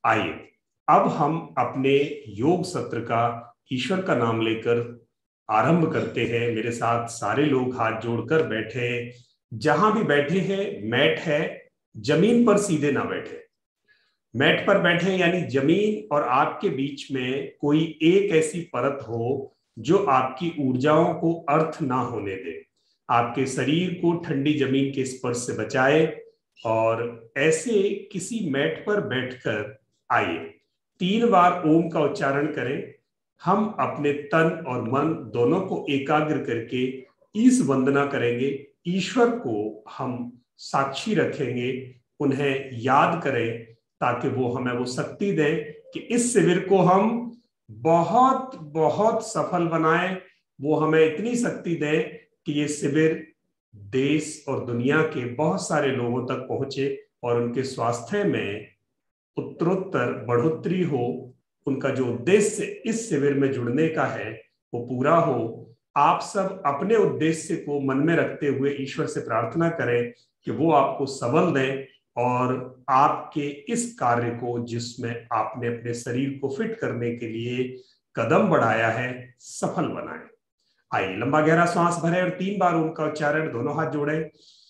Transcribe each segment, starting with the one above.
आइए अब हम अपने योग सत्र का ईश्वर का नाम लेकर आरंभ करते हैं। मेरे साथ सारे लोग हाथ जोड़कर बैठे, जहां भी बैठे हैं मैट है, जमीन पर सीधे ना बैठे। मैट पर बैठे यानी जमीन और आपके बीच में कोई एक ऐसी परत हो जो आपकी ऊर्जाओं को अर्थ ना होने दे, आपके शरीर को ठंडी जमीन के स्पर्श से बचाए। और ऐसे किसी मैट पर बैठकर आइए 3 बार ओम का उच्चारण करें। हम अपने तन और मन दोनों को एकाग्र करके ईश वंदना करेंगे। ईश्वर को हम साक्षी रखेंगे, उन्हें याद करें ताकि वो हमें वो शक्ति दे कि इस शिविर को हम बहुत बहुत सफल बनाएं। वो हमें इतनी शक्ति दे कि ये शिविर देश और दुनिया के बहुत सारे लोगों तक पहुंचे और उनके स्वास्थ्य में उत्तरोत्तर बढ़ोतरी हो। उनका जो उद्देश्य इस शिविर में जुड़ने का है वो पूरा हो। आप सब अपने उद्देश्य को मन में रखते हुए ईश्वर से प्रार्थना करें कि वो आपको सबल दें और आपके इस कार्य को, जिसमें आपने अपने शरीर को फिट करने के लिए कदम बढ़ाया है, सफल बनाएं। आइए लंबा गहरा श्वास भरें और 3 बार ओम का उच्चारण, दोनों हाथ जोड़ें।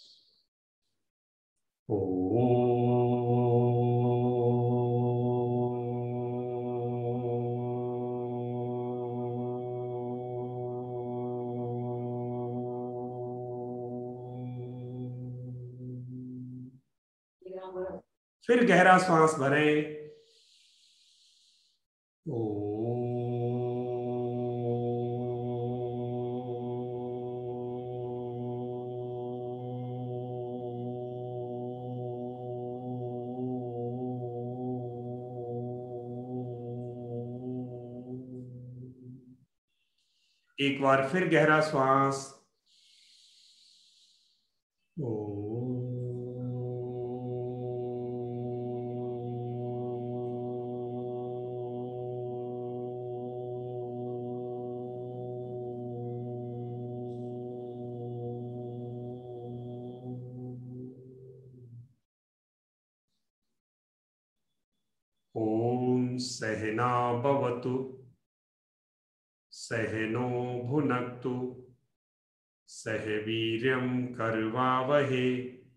फिर गहरा श्वास भरें। एक बार फिर गहरा श्वास। ओम सहना भवतु सहनो भुनक्तु सह वीर्यं कर्वावहे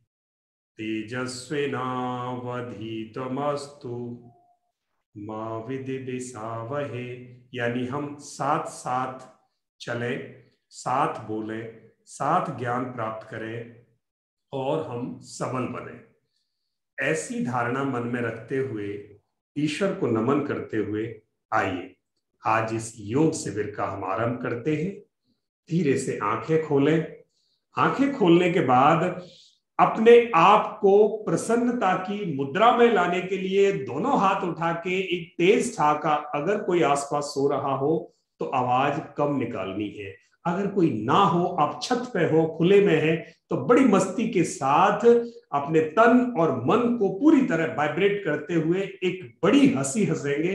तेजस्विनावधीतमस्तु मा विद्विषावहे। यानी हम साथ साथ चले, साथ बोले, साथ ज्ञान प्राप्त करें और हम सबल बने। ऐसी धारणा मन में रखते हुए, ईश्वर को नमन करते हुए आइए आज इस योग शिविर का हम आरंभ करते हैं। धीरे से आंखें खोलें। आंखें खोलने के बाद अपने आप को प्रसन्नता की मुद्रा में लाने के लिए दोनों हाथ उठा के एक तेज ठाका, अगर कोई आसपास सो रहा हो तो आवाज कम निकालनी है। अगर कोई ना हो, आप छत पे हो, खुले में है, तो बड़ी मस्ती के साथ अपने तन और मन को पूरी तरह वाइब्रेट करते हुए एक बड़ी हंसी हंसेंगे।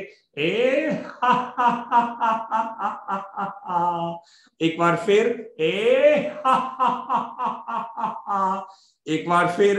एक बार फिर एक बार फिर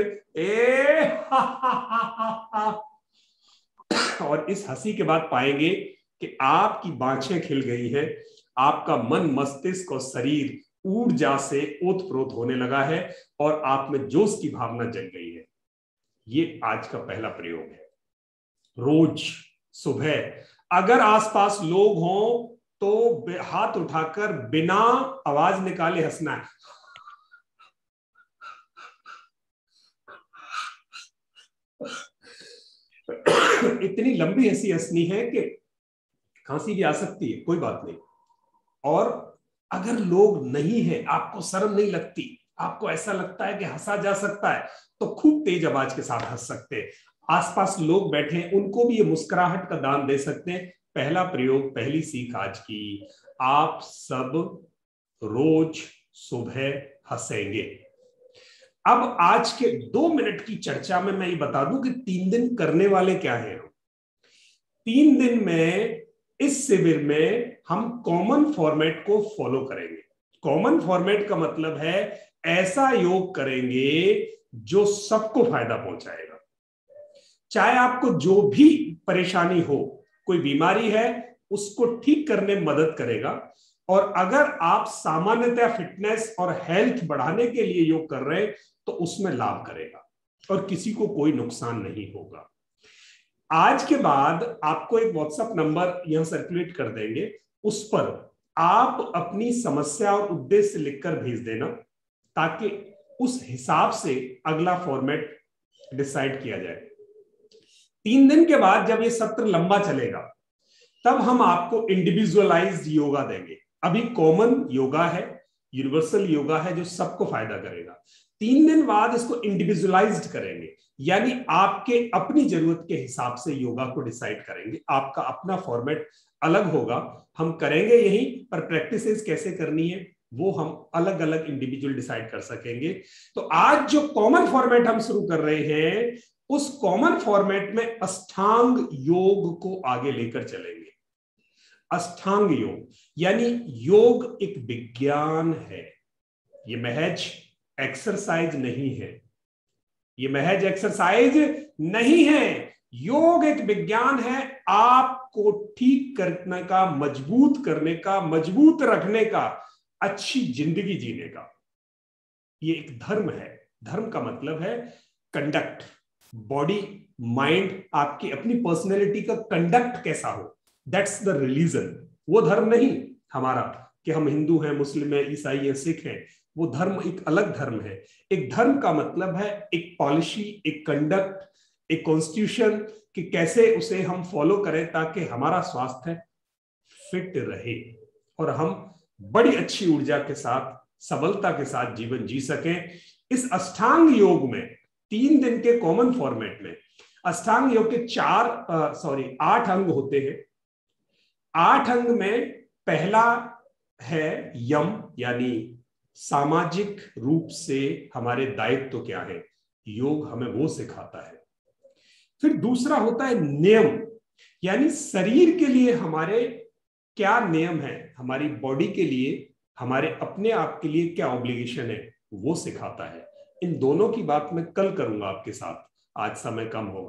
और इस हंसी के बाद पाएंगे कि आपकी बाँछें खिल गई है, आपका मन, मस्तिष्क और शरीर ऊर्जा से ओतप्रोत होने लगा है और आप में जोश की भावना जग गई है। ये आज का पहला प्रयोग है। रोज सुबह अगर आसपास लोग हों तो हाथ उठाकर बिना आवाज निकाले हंसना है। इतनी लंबी हंसी हंसनी है कि खांसी भी आ सकती है, कोई बात नहीं। और अगर लोग नहीं है, आपको शर्म नहीं लगती, आपको ऐसा लगता है कि हंसा जा सकता है, तो खूब तेज आवाज के साथ हंस सकते हैं। आसपास लोग बैठे हैं, उनको भी ये मुस्कुराहट का दान दे सकते हैं। पहला प्रयोग, पहली सीख आज की, आप सब रोज सुबह हंसेंगे। अब आज के 2 मिनट की चर्चा में मैं ये बता दूं कि 3 दिन करने वाले क्या हैं। 3 दिन में इस शिविर में हम कॉमन फॉर्मेट को फॉलो करेंगे। कॉमन फॉर्मेट का मतलब है ऐसा योग करेंगे जो सबको फायदा पहुंचाएगा। चाहे आपको जो भी परेशानी हो, कोई बीमारी है, उसको ठीक करने में मदद करेगा। और अगर आप सामान्यतः फिटनेस और हेल्थ बढ़ाने के लिए योग कर रहे हैं तो उसमें लाभ करेगा और किसी को कोई नुकसान नहीं होगा। आज के बाद आपको एक व्हाट्सएप नंबर यहां सर्कुलेट कर देंगे, उस पर आप अपनी समस्या और उद्देश्य लिखकर भेज देना, ताकि उस हिसाब से अगला फॉर्मेट डिसाइड किया जाए। 3 दिन के बाद जब ये सत्र लंबा चलेगा तब हम आपको इंडिविजुअलाइज्ड योगा देंगे। अभी कॉमन योगा है, यूनिवर्सल योगा है जो सबको फायदा करेगा। 3 दिन बाद इसको इंडिविजुअलाइज्ड करेंगे, यानी आपके अपनी जरूरत के हिसाब से योगा को डिसाइड करेंगे। आपका अपना फॉर्मेट अलग होगा, हम करेंगे यही, पर प्रैक्टिसेस कैसे करनी है वो हम अलग अलग इंडिविजुअल डिसाइड कर सकेंगे। तो आज जो कॉमन फॉर्मेट हम शुरू कर रहे हैं, उस कॉमन फॉर्मेट में अष्टांग योग को आगे लेकर चलेंगे। अष्टांग योग यानी योग एक विज्ञान है, ये महज एक्सरसाइज नहीं है, ये महज एक्सरसाइज नहीं है। योग एक विज्ञान है, आपको ठीक करने का, मजबूत करने का, मजबूत रखने का, अच्छी जिंदगी जीने का। ये एक धर्म है। धर्म का मतलब है कंडक्ट, बॉडी माइंड, आपकी अपनी पर्सनैलिटी का कंडक्ट कैसा हो, दैट्स द रिलीजन। वो धर्म नहीं हमारा कि हम हिंदू हैं, मुस्लिम हैं, ईसाई हैं, सिख हैं, वो धर्म एक अलग धर्म है। एक धर्म का मतलब है एक पॉलिसी, एक कंडक्ट, एक कॉन्स्टिट्यूशन कि कैसे उसे हम फॉलो करें ताकि हमारा स्वास्थ्य फिट रहे और हम बड़ी अच्छी ऊर्जा के साथ, सबलता के साथ जीवन जी सकें। इस अष्टांग योग में 3 दिन के कॉमन फॉर्मेट में अष्टांग योग के 8 अंग होते हैं। 8 अंग में पहला है यम, यानी सामाजिक रूप से हमारे दायित्व क्या है, योग हमें वो सिखाता है। फिर दूसरा होता है नियम, यानी शरीर के लिए हमारे क्या नियम है, हमारी बॉडी के लिए, हमारे अपने आप के लिए क्या ऑब्लिगेशन है, वो सिखाता है। इन दोनों की बात मैं कल करूंगा आपके साथ, आज समय कम होगा।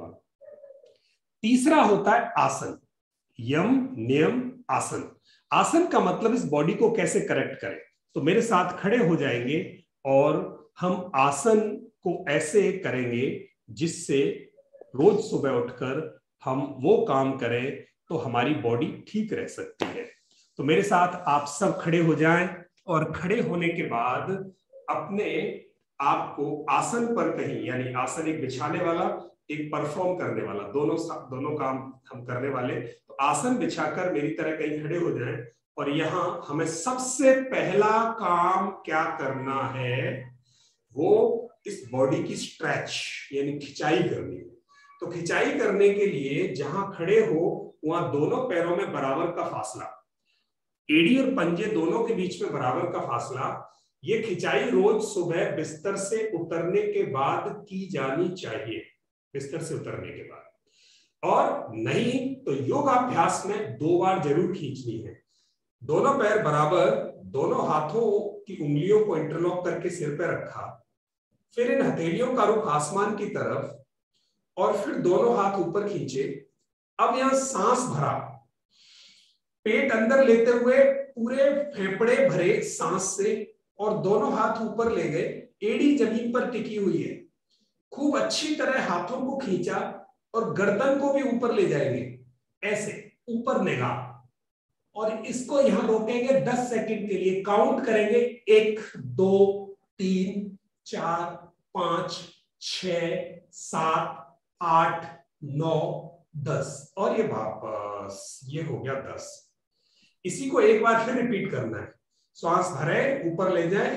तीसरा होता है आसन, यम नियम आसन। आसन का मतलब इस बॉडी को कैसे करेक्ट करें। तो मेरे साथ खड़े हो जाएंगे और हम आसन को ऐसे करेंगे जिससे रोज सुबह उठकर हम वो काम करें तो हमारी बॉडी ठीक रह सकती है। तो मेरे साथ आप सब खड़े हो जाएं और खड़े होने के बाद अपने आप को आसन पर कहीं, यानी आसन एक बिछाने वाला, एक परफॉर्म करने वाला, दोनों काम हम करने वाले। तो आसन बिछाकर मेरी तरह कहीं खड़े हो जाएं और यहां हमें सबसे पहला काम क्या करना है, वो इस बॉडी की स्ट्रेच यानी खिंचाई करनी है। तो खिंचाई करने के लिए जहां खड़े हो वहां दोनों पैरों में बराबर का फासला, एड़ी और पंजे दोनों के बीच में बराबर का फासला। ये खिंचाई रोज सुबह बिस्तर से उतरने के बाद की जानी चाहिए, बिस्तर से उतरने के बाद, और नहीं तो योगाभ्यास में 2 बार जरूर खींचनी है। दोनों पैर बराबर, दोनों हाथों की उंगलियों को इंटरलॉक करके सिर पे रखा, फिर इन हथेलियों का रुख आसमान की तरफ और फिर दोनों हाथ ऊपर खींचे। अब यहां सांस भरा, पेट अंदर लेते हुए पूरे फेफड़े भरे सांस से और दोनों हाथ ऊपर ले गए, एड़ी जमीन पर टिकी हुई है। खूब अच्छी तरह हाथों को खींचा और गर्दन को भी ऊपर ले जाएंगे, ऐसे ऊपर निगाह, और इसको यहां रोकेंगे 10 सेकंड के लिए। काउंट करेंगे 1 2 3 4 5 6 7 8 9 10 और ये वापस, ये हो गया 10। इसी को एक बार फिर रिपीट करना है। श्वास भरे, ऊपर ले जाए,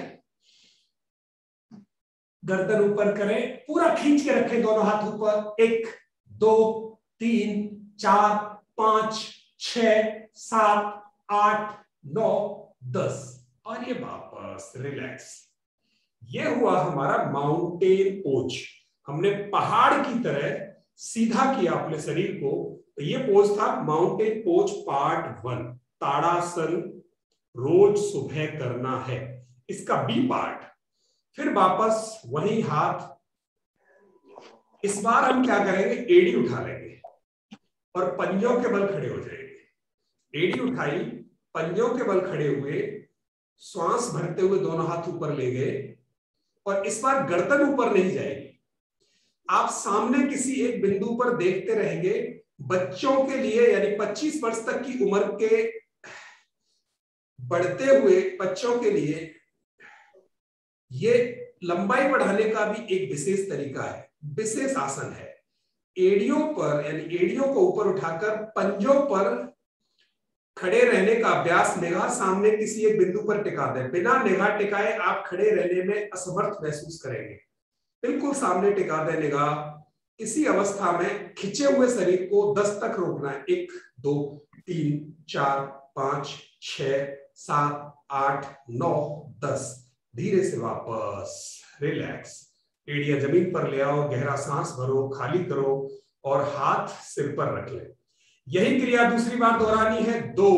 गर्दन ऊपर करें, पूरा खींच के रखें दोनों हाथ ऊपर। 1 2 3 4 5 6 7 8 9 10 और ये वापस रिलैक्स। ये हुआ हमारा माउंटेन पोज। हमने पहाड़ की तरह सीधा किया अपने शरीर को। तो ये पोज था माउंटेन पोज पार्ट 1, ताड़ासन, रोज सुबह करना है। इसका बी पार्ट, फिर वापस वही हाथ इस बार हम क्या करेंगे, एड़ी उठा लेंगे और पंजों के बल खड़े हो जाएंगे। एड़ी उठाई, पंजों के बल खड़े हुए, श्वास भरते हुए दोनों हाथ ऊपर ले गए और इस बार गर्दन ऊपर नहीं जाएगी। आप सामने किसी एक बिंदु पर देखते रहेंगे। बच्चों के लिए यानी 25 वर्ष तक की उम्र के बढ़ते हुए बच्चों के लिए ये लंबाई बढ़ाने का भी एक विशेष तरीका है, विशेष आसन है। एड़ियों पर यानी एड़ियों को ऊपर उठाकर पंजों पर खड़े रहने का अभ्यास, निगाह सामने किसी एक बिंदु पर टिका दें। बिना निगाह टिकाए आप खड़े रहने में असमर्थ महसूस करेंगे। बिल्कुल सामने टिका दें निगाह। इसी अवस्था में खिंचे हुए शरीर को 10 तक रोकना है। 1 2 3 4 5 6 7 8 9 10। धीरे से वापस रिलैक्स। एड़ियां जमीन पर ले आओ, गहरा सांस भरो, खाली करो और हाथ सिर पर रख ले। यही क्रिया दूसरी बार दोहरानी है। 2।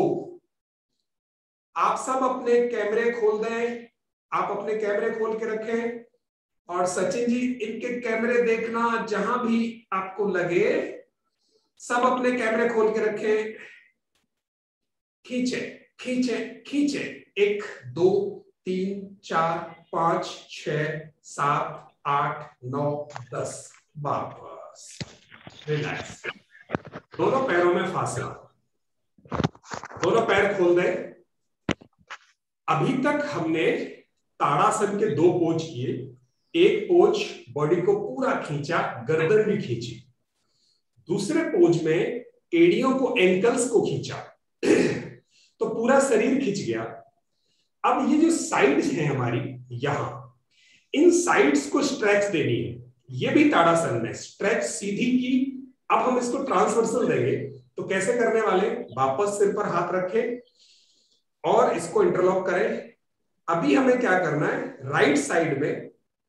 आप सब अपने कैमरे खोल दें, आप अपने कैमरे खोल के रखें और सचिन जी इनके कैमरे देखना, जहां भी आपको लगे सब अपने कैमरे खोल के रखें। खींचे खींचे खींचे। 1 2 3 4 5 6 7 8 9 10। वापस रिलैक्स। दोनों पैरों में फासला, दोनों पैर खोल दें। अभी तक हमने ताड़ासन के 2 पोज किए। एक पोज बॉडी को पूरा खींचा, गर्दन भी खींची। दूसरे पोज में एड़ियों को, एंकल्स को खींचा तो पूरा शरीर खिंच गया। अब ये जो साइड्स हैं हमारी, यहां इन साइड्स को स्ट्रेच देनी है। ये भी ताड़ासन में स्ट्रेच सीधी की। अब हम इसको ट्रांसवर्सल देंगे तो कैसे करने वाले, वापस सिर पर हाथ रखें और इसको इंटरलॉक करें। अभी हमें क्या करना है, राइट साइड में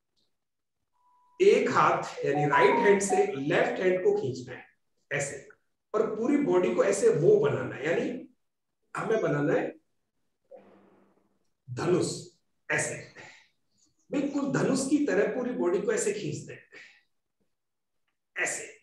एक हाथ यानी राइट हैंड से लेफ्ट हैंड को खींचना है ऐसे, और पूरी बॉडी को ऐसे वो बनाना है, यानी हमें बनाना है धनुष। ऐसे बिल्कुल धनुष की तरह पूरी बॉडी को ऐसे खींच दें, ऐसे,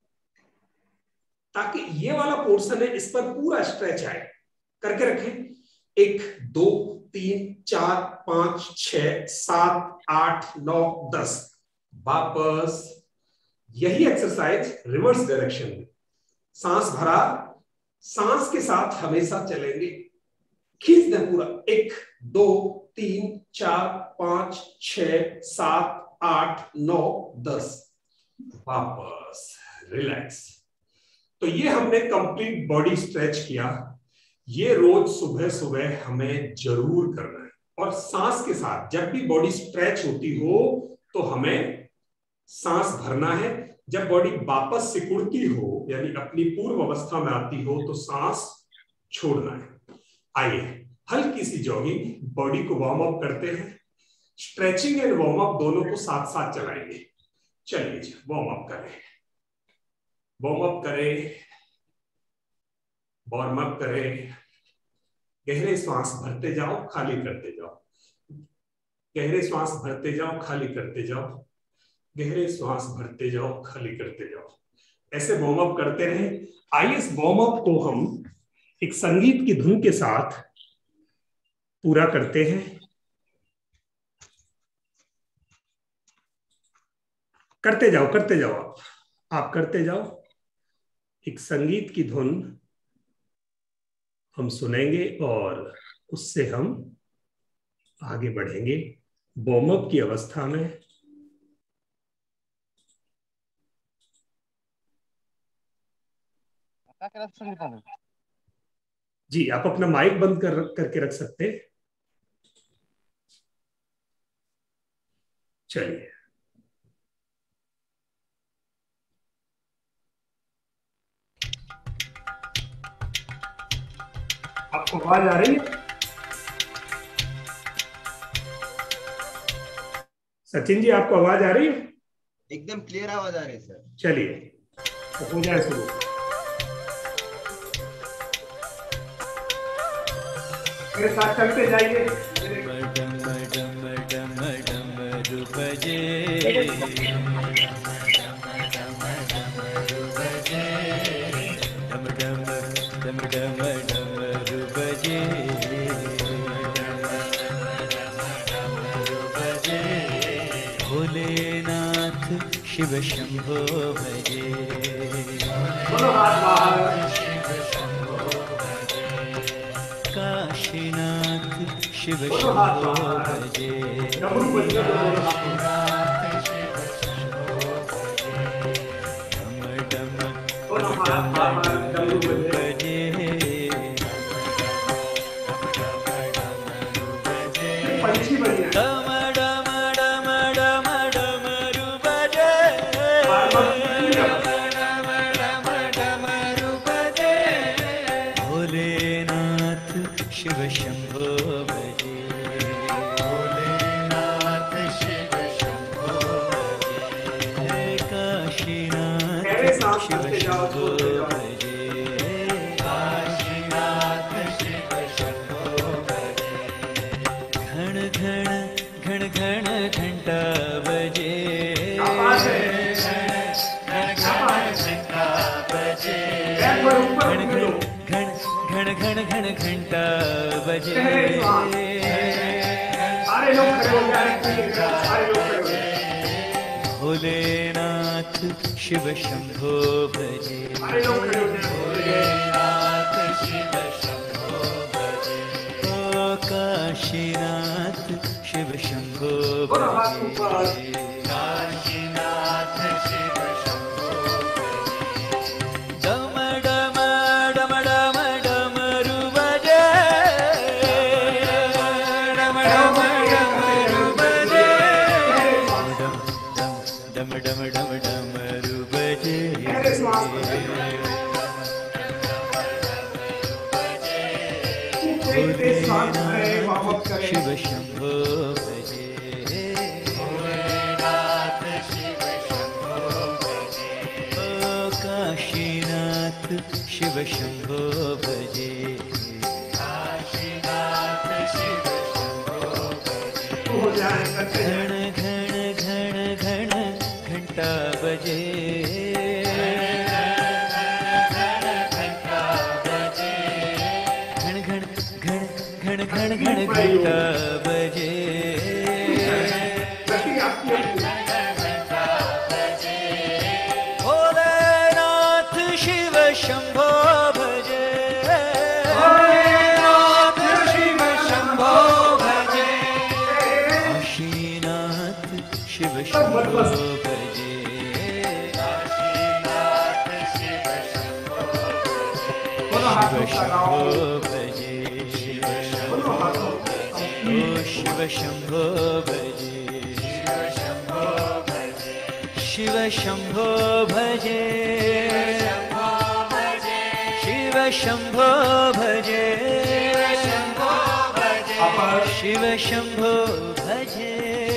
ताकि ये वाला पोर्शन है इस पर पूरा स्ट्रेच आए। करके रखें। 1 2 3 4 5 6 7 8 9 10। वापस यही एक्सरसाइज रिवर्स डायरेक्शन में। सांस भरा, सांस के साथ हमेशा चलेंगे। खींच दें पूरा। 1 2 3 4 5 6 7 8 9 10। वापस रिलैक्स। तो ये हमने कंप्लीट बॉडी स्ट्रेच किया। ये रोज सुबह सुबह हमें जरूर करना है। और सांस के साथ जब भी बॉडी स्ट्रेच होती हो तो हमें सांस भरना है। जब बॉडी वापस सिकुड़ती हो यानी अपनी पूर्व अवस्था में आती हो तो सांस छोड़ना है। आइए हल्की सी जॉगिंग, बॉडी को वार्म अप करते हैं। स्ट्रेचिंग एंड वार्म अप दोनों को साथ साथ चलाएंगे। चलिए वार्म अप करें, वार्म अप करें, वार्म अप करें। गहरे श्वास भरते जाओ, खाली करते जाओ। गहरे श्वास भरते जाओ, खाली करते जाओ। गहरे श्वास भरते जाओ, खाली करते जाओ। ऐसे वार्म अप करते रहें। आइए इस वार्म अप को हम एक संगीत की धुन के साथ पूरा करते हैं। करते जाओ, करते जाओ, आप करते जाओ। एक संगीत की धुन हम सुनेंगे और उससे हम आगे बढ़ेंगे वार्म अप की अवस्था में। जी आप अपना माइक बंद करके रख सकते हैं। चलिए आपको आवाज आ रही है? सचिन जी आपको आवाज आ रही है? एकदम क्लियर आवाज आ रही है सर। चलिए तो हो जाए शुरू। मेरे साथ चलते जाइए। डम डम डमरू बजे, भोलेनाथ शिव शंभो भजे, काशीनाथ शिव शंभो भजे, डम डम डमरू बजे, डम डम डम डम डमरू बजे, भोलेनाथ शिव शंभो भजे, भोलेनाथ शिव शंभो भजे, काशीनाथ शिव शंभो भजे, काशीनाथ शिव शंभो भजे, घण घण घण घण घंटा बजे, घण घण घण घण घंटा बजे, भोलेनाथ शिव शंभो भजे, भोलेनाथ शिव शंभो भजे, ओ काशीनाथ शिव शंभो भजे, काशीनाथ शिव शंभो भजे, डम डम डम डम डमरू बजे, डम डम डमरू बजे, डम डम डम डमरू बजे, शिव शंभो भजे, भोलेनाथ शिव शंभो भजे, ओ काशीनाथ शिव शंभो भजे, काशीनाथ शिव शंभो भजे, घण घण घण घण घंटा बजे, घण घण घण घण घण घण घंटा बजे, भोलेनाथ शिव शंभो भजे, भोलेनाथ शिव शंभो भजे, काशीनाथ शिव शंभो भजे, काशीनाथ शिव शंभो भजे, शिव शंभो भजे, शिव शंभो भजे, शिव शंभो भजे, शिव शंभो भजे, शिव शंभो भजे,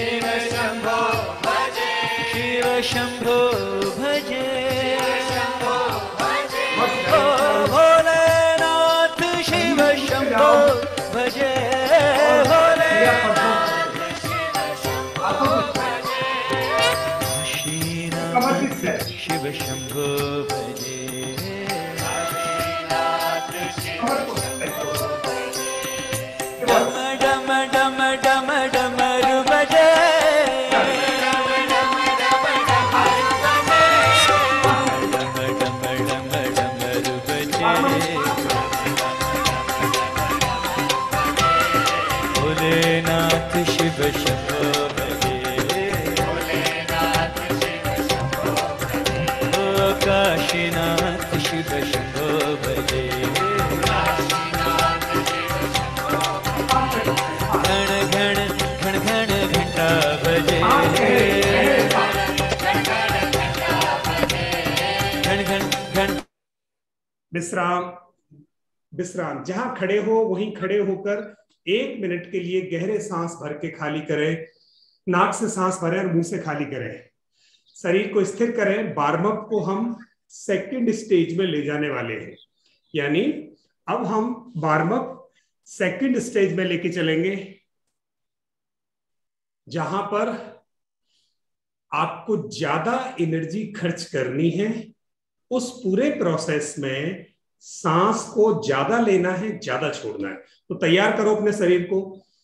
शिव शंभो भजे, ओ भोलेनाथ शिव शंभो भजे, भोलेनाथ शिव शंभो भजे, काशीनाथ शिव शंभो भजे, काशीनाथ शिव शंभो भजे, डम डम डम डम डमरू बजे, भोलेनाथ शिव शंभो भजे, भोलेनाथ शिव शंभो भजे, ओ काशीनाथ शिव शंभो भजे, काशीनाथ शिव शंभो भजे, घण घण घण घण घंटा बजे, घण घण घण। विश्राम विश्राम, जहां खड़े हो वहीं खड़े होकर 1 मिनट के लिए गहरे सांस भर के खाली करें, नाक से सांस भरें और मुंह से खाली करें, शरीर को स्थिर करें। वार्म अप को हम सेकंड स्टेज में ले जाने वाले हैं, यानी अब हम वार्म अप सेकंड स्टेज में लेके चलेंगे, जहां पर आपको ज्यादा एनर्जी खर्च करनी है। उस पूरे प्रोसेस में सांस को ज्यादा लेना है, ज्यादा छोड़ना है। तो तैयार करो अपने शरीर को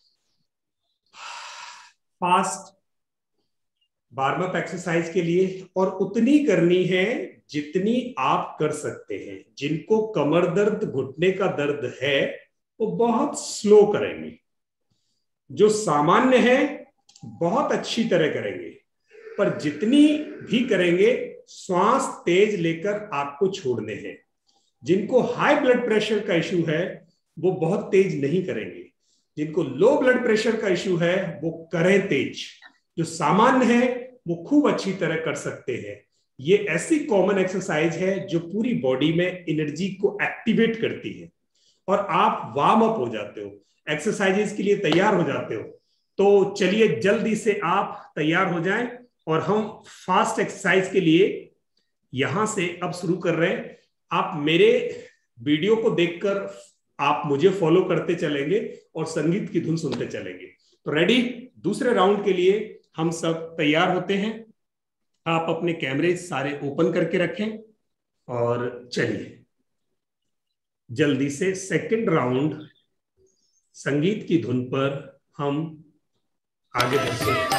फास्ट वार्म अप एक्सरसाइज के लिए, और उतनी करनी है जितनी आप कर सकते हैं। जिनको कमर दर्द, घुटने का दर्द है, वो बहुत स्लो करेंगे। जो सामान्य है बहुत अच्छी तरह करेंगे, पर जितनी भी करेंगे श्वास तेज लेकर आपको छोड़ने हैं। जिनको हाई ब्लड प्रेशर का इश्यू है वो बहुत तेज नहीं करेंगे, जिनको लो ब्लड प्रेशर का इश्यू है वो करें तेज। जो सामान्य है वो खूब अच्छी तरह कर सकते हैं। ये ऐसी कॉमन एक्सरसाइज है जो पूरी बॉडी में एनर्जी को एक्टिवेट करती है, और आप वार्म अप हो जाते हो, एक्सरसाइजेस के लिए तैयार हो जाते हो। तो चलिए जल्दी से आप तैयार हो जाएं, और हम फास्ट एक्सरसाइज के लिए यहां से अब शुरू कर रहे हैं। आप मेरे वीडियो को देखकर आप मुझे फॉलो करते चलेंगे और संगीत की धुन सुनते चलेंगे। तो रेडी, दूसरे राउंड के लिए हम सब तैयार होते हैं। आप अपने कैमरे सारे ओपन करके रखें और चलिए जल्दी से सेकंड राउंड संगीत की धुन पर हम आगे बढ़ते हैं।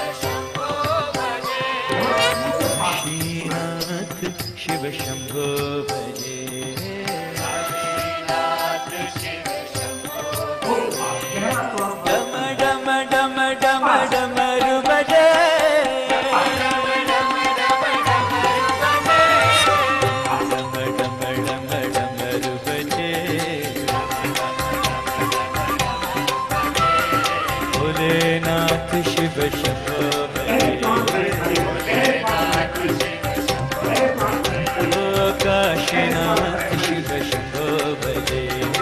शिव शंभो भजे, डम डम डम डम डमरू बजे, डम डम डम डमरू बजे, भोलेनाथ शिव शंभो भजे, काशीनाथ शिव शंभो भजे,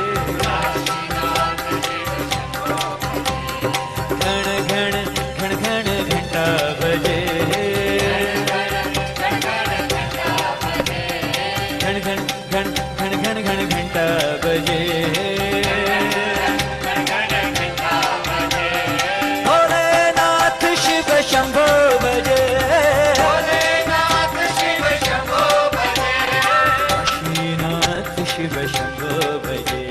घण घण घण घण घंटा बजे, घण घण घण घण घण घण घंटा बजे, भोलेनाथ शिव शंभो भजे, शिव शंभो भजे,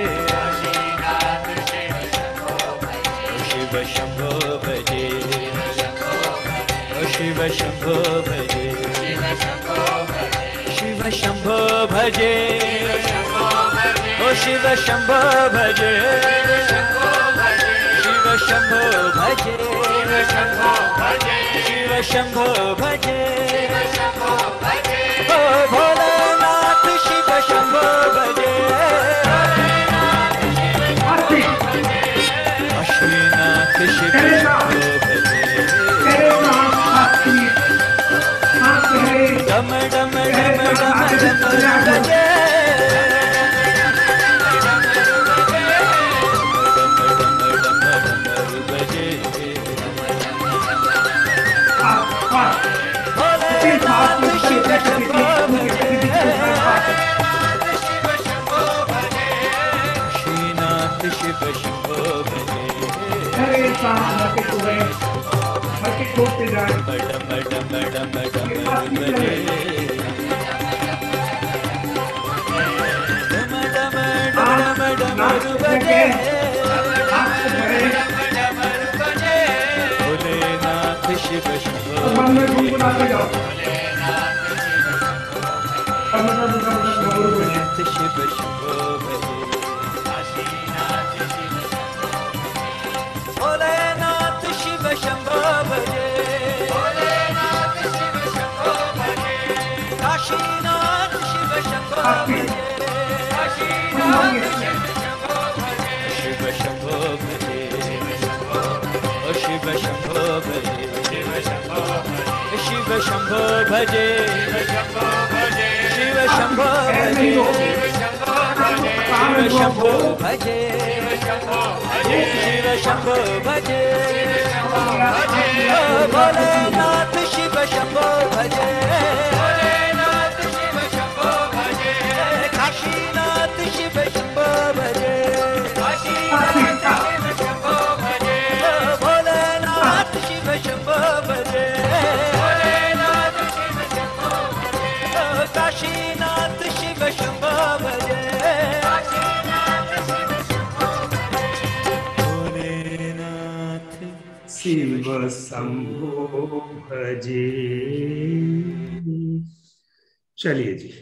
शिव शंभो भजे, शिव शंभो भजे, शिव शंभो भजे, ओ शिव शंभो भजे, शिव शंभो भजे, शिव शंभो भजे, ओ भोलेनाथ शिव शंभो भजे, अश्विनाथ शिव शंभो भजे, डम डम डम डम डम बजे, भोलेनाथ शिव शंभो भजे, श्रीनाथ शिव शंभो भजे, डम डम डम डम बजे, डम डम डम बजे, भोलेनाथ शिव शंभो भजे, शिव शंभो भजे, भोलेनाथ शिव शंभो भजे, काशीनाथ शिव शंभो भजे, शिव शंभो भजे, शिव शंभो भजे, शिव शंभो भजे, शिव शंभो भजे, शिव शंभो भजे, शिव शंभो भजे, भोलेनाथ शिव शंभो भजे, काशीनाथ शिव शंभो भजे, भोलेनाथ शिव शंभो भजे, काशीनाथ शिव शंभो भजे, शिव शंभो भजे। चलिए जी,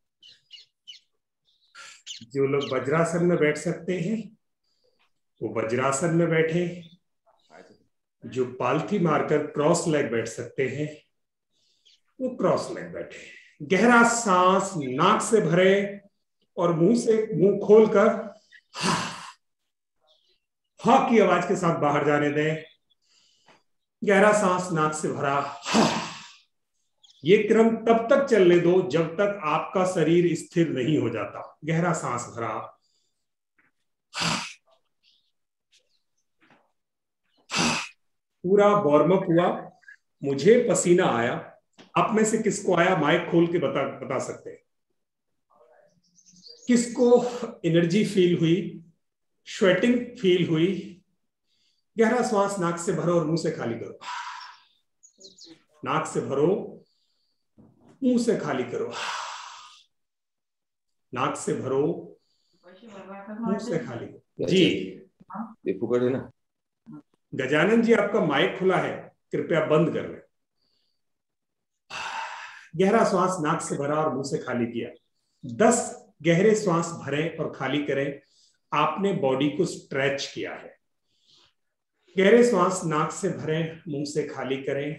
जो लोग वज्रासन में बैठ सकते हैं वो वज्रासन में बैठे, जो पालथी मारकर क्रॉस लेग बैठ सकते हैं वो क्रॉस लेग बैठे। गहरा सांस नाक से भरे और मुंह खोलकर हा की आवाज के साथ बाहर जाने दें। गहरा सांस नाक से भरा, ये क्रम तब तक चलने दो जब तक आपका शरीर स्थिर नहीं हो जाता। गहरा सांस भरा, पूरा वार्म अप हुआ। मुझे पसीना आया, आप में से किसको आया माइक खोल के बता सकते हैं। किसको एनर्जी फील हुई, स्वेटिंग फील हुई। गहरा श्वास नाक से भरो और मुंह से खाली करो। नाक से भरो, मुंह से खाली करो। नाक से भरो, मुंह से खाली करो। जी फुकट है ना। गजानन जी, आपका माइक खुला है, कृपया बंद कर लें। गहरा श्वास नाक से भरा और मुंह से खाली किया। 10 गहरे श्वास भरें और खाली करें। आपने बॉडी को स्ट्रेच किया है। गहरे श्वास नाक से भरें, मुंह से खाली करें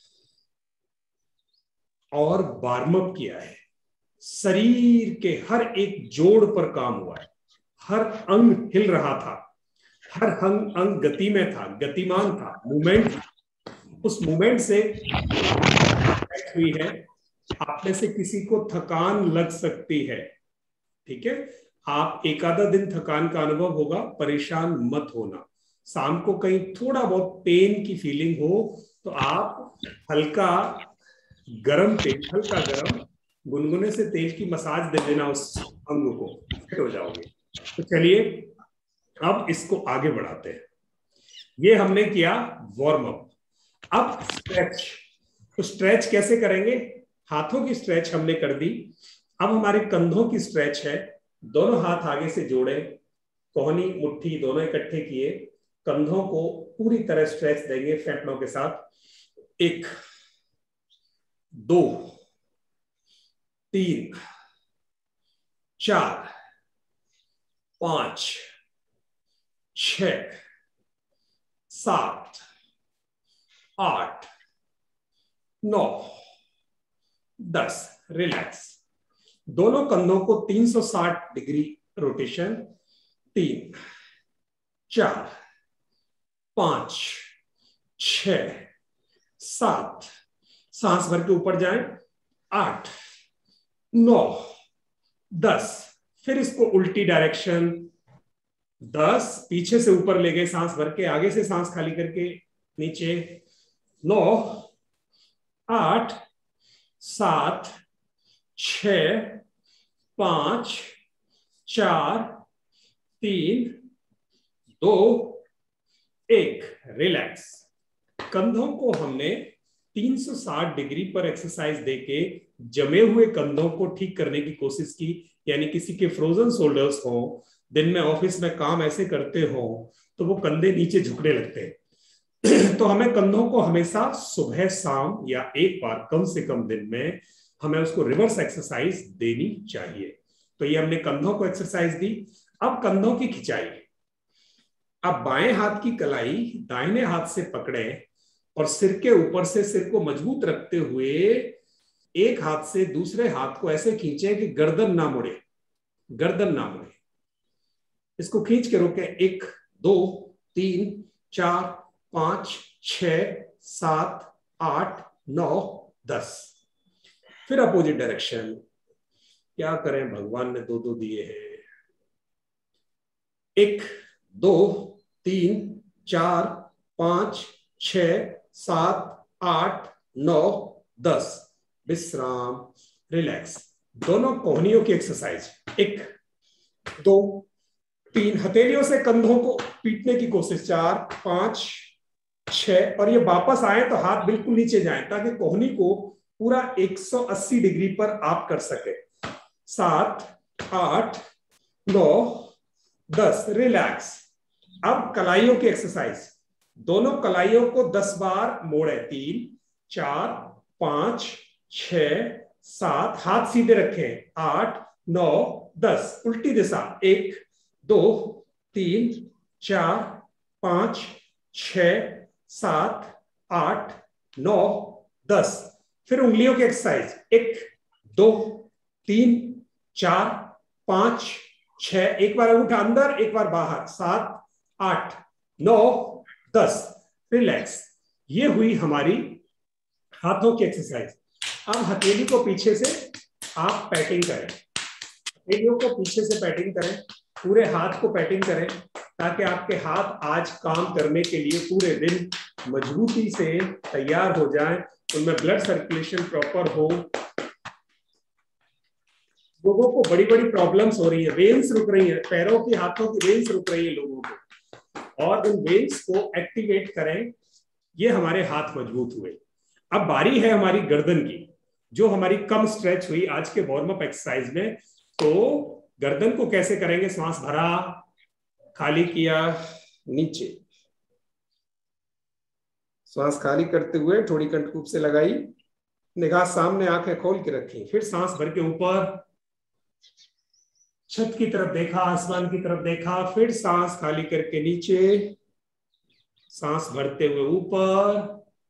और वार्म अप किया है। शरीर के हर एक जोड़ पर काम हुआ है। हर अंग हिल रहा था, हर अंग गति में था, गतिमान था, मूवमेंट। उस मूवमेंट से हुई है। आप में से किसी को थकान लग सकती है, ठीक है। आप एक आधा दिन थकान का अनुभव होगा, परेशान मत होना। शाम को कहीं थोड़ा बहुत पेन की फीलिंग हो तो आप हल्का गरम तेल, हल्का गरम गुनगुने से तेल की मसाज दे देना उस अंग को, फिट हो जाओगे। तो चलिए अब इसको आगे बढ़ाते हैं। ये हमने किया वार्म अप। अब स्ट्रेच। तो स्ट्रेच कैसे करेंगे? हाथों की स्ट्रेच हमने कर दी। अब हमारे कंधों की स्ट्रेच है। दोनों हाथ आगे से जोड़े, कोहनी मुट्ठी दोनों इकट्ठे किए, कंधों को पूरी तरह स्ट्रेच देंगे फेफड़ों के साथ। 1 2 3 4 5 6 7 8 9 10। रिलैक्स। दोनों कंधों को 360 डिग्री रोटेशन। 3 4 5 6 7। सांस भर के ऊपर जाएं। 8 9 10। फिर इसको उल्टी डायरेक्शन। 10 पीछे से ऊपर ले गए, सांस भर के, आगे से सांस खाली करके नीचे। 9 8 7 6 5 4 3 2 1। रिलैक्स। कंधों को हमने 360 डिग्री पर एक्सरसाइज देके जमे हुए कंधों को ठीक करने की कोशिश की। यानी किसी के फ्रोजन शोल्डर्स हो, दिन में ऑफिस में काम ऐसे करते हो तो वो कंधे नीचे झुकने लगते हैं। तो हमें कंधों को हमेशा सुबह शाम या एक बार कम से कम दिन में हमें उसको रिवर्स एक्सरसाइज देनी चाहिए। तो ये हमने कंधों को एक्सरसाइज दी। अब कंधों की खिंचाई। अब बाएं हाथ की कलाई दाहिने हाथ से पकड़े और सिर के ऊपर से सिर को मजबूत रखते हुए एक हाथ से दूसरे हाथ को ऐसे खींचे कि गर्दन ना मुड़े, गर्दन ना मुड़े। इसको खींच के रोके। 1 2 3 4 5 6 7 8 9 10। फिर अपोजिट डायरेक्शन। क्या करें, भगवान ने 2 दिए हैं। 1 2 3 4 5 6 7 8 9 10। विश्राम, रिलैक्स। दोनों कोहनियों की एक्सरसाइज। 1 2 3। हथेलियों से कंधों को पीटने की कोशिश। 4 5 6। और ये वापस आए तो हाथ बिल्कुल नीचे जाएं ताकि कोहनी को पूरा 180 डिग्री पर आप कर सके। 7 8 9 10। रिलैक्स। अब कलाइयों की एक्सरसाइज। दोनों कलाइयों को 10 बार मोड़े, 3 4 5 6 7, हाथ सीधे रखें, 8 9 10, उल्टी दिशा, 1 2 3 4 5 6 7 8 9 10। फिर उंगलियों की एक्सरसाइज, 1 2 3 4 5 6, एक बार अंगूठा अंदर एक बार बाहर, 7 8 9 10, रिलैक्स। ये हुई हमारी हाथों की एक्सरसाइज। अब हथेली को पीछे से आप पैटिंग करें, हथेलियों को पीछे से पैटिंग करें, पूरे हाथ को पैटिंग करें, ताकि आपके हाथ आज काम करने के लिए पूरे दिन मजबूती से तैयार हो जाएं, उनमें ब्लड सर्कुलेशन प्रॉपर हो। लोगों को बड़ी बड़ी प्रॉब्लम्स हो रही है, वेन्स रुक रही है, पैरों की हाथों की वेन्स रुक रही है लोगों को, और उन वेन्स को एक्टिवेट करें। ये हमारे हाथ मजबूत हुए। अब बारी है हमारी गर्दन की, जो हमारी कम स्ट्रेच हुई आज के वार्म अप एक्सरसाइज में। तो गर्दन को कैसे करेंगे? सांस भरा, खाली किया, नीचे, सांस खाली करते हुए थोड़ी कंठकूप से लगाई, निगाह सामने, आंखें खोल के रखी, फिर सांस भर के ऊपर छत की तरफ देखा, आसमान की तरफ देखा, फिर सांस खाली करके नीचे, सांस भरते हुए ऊपर,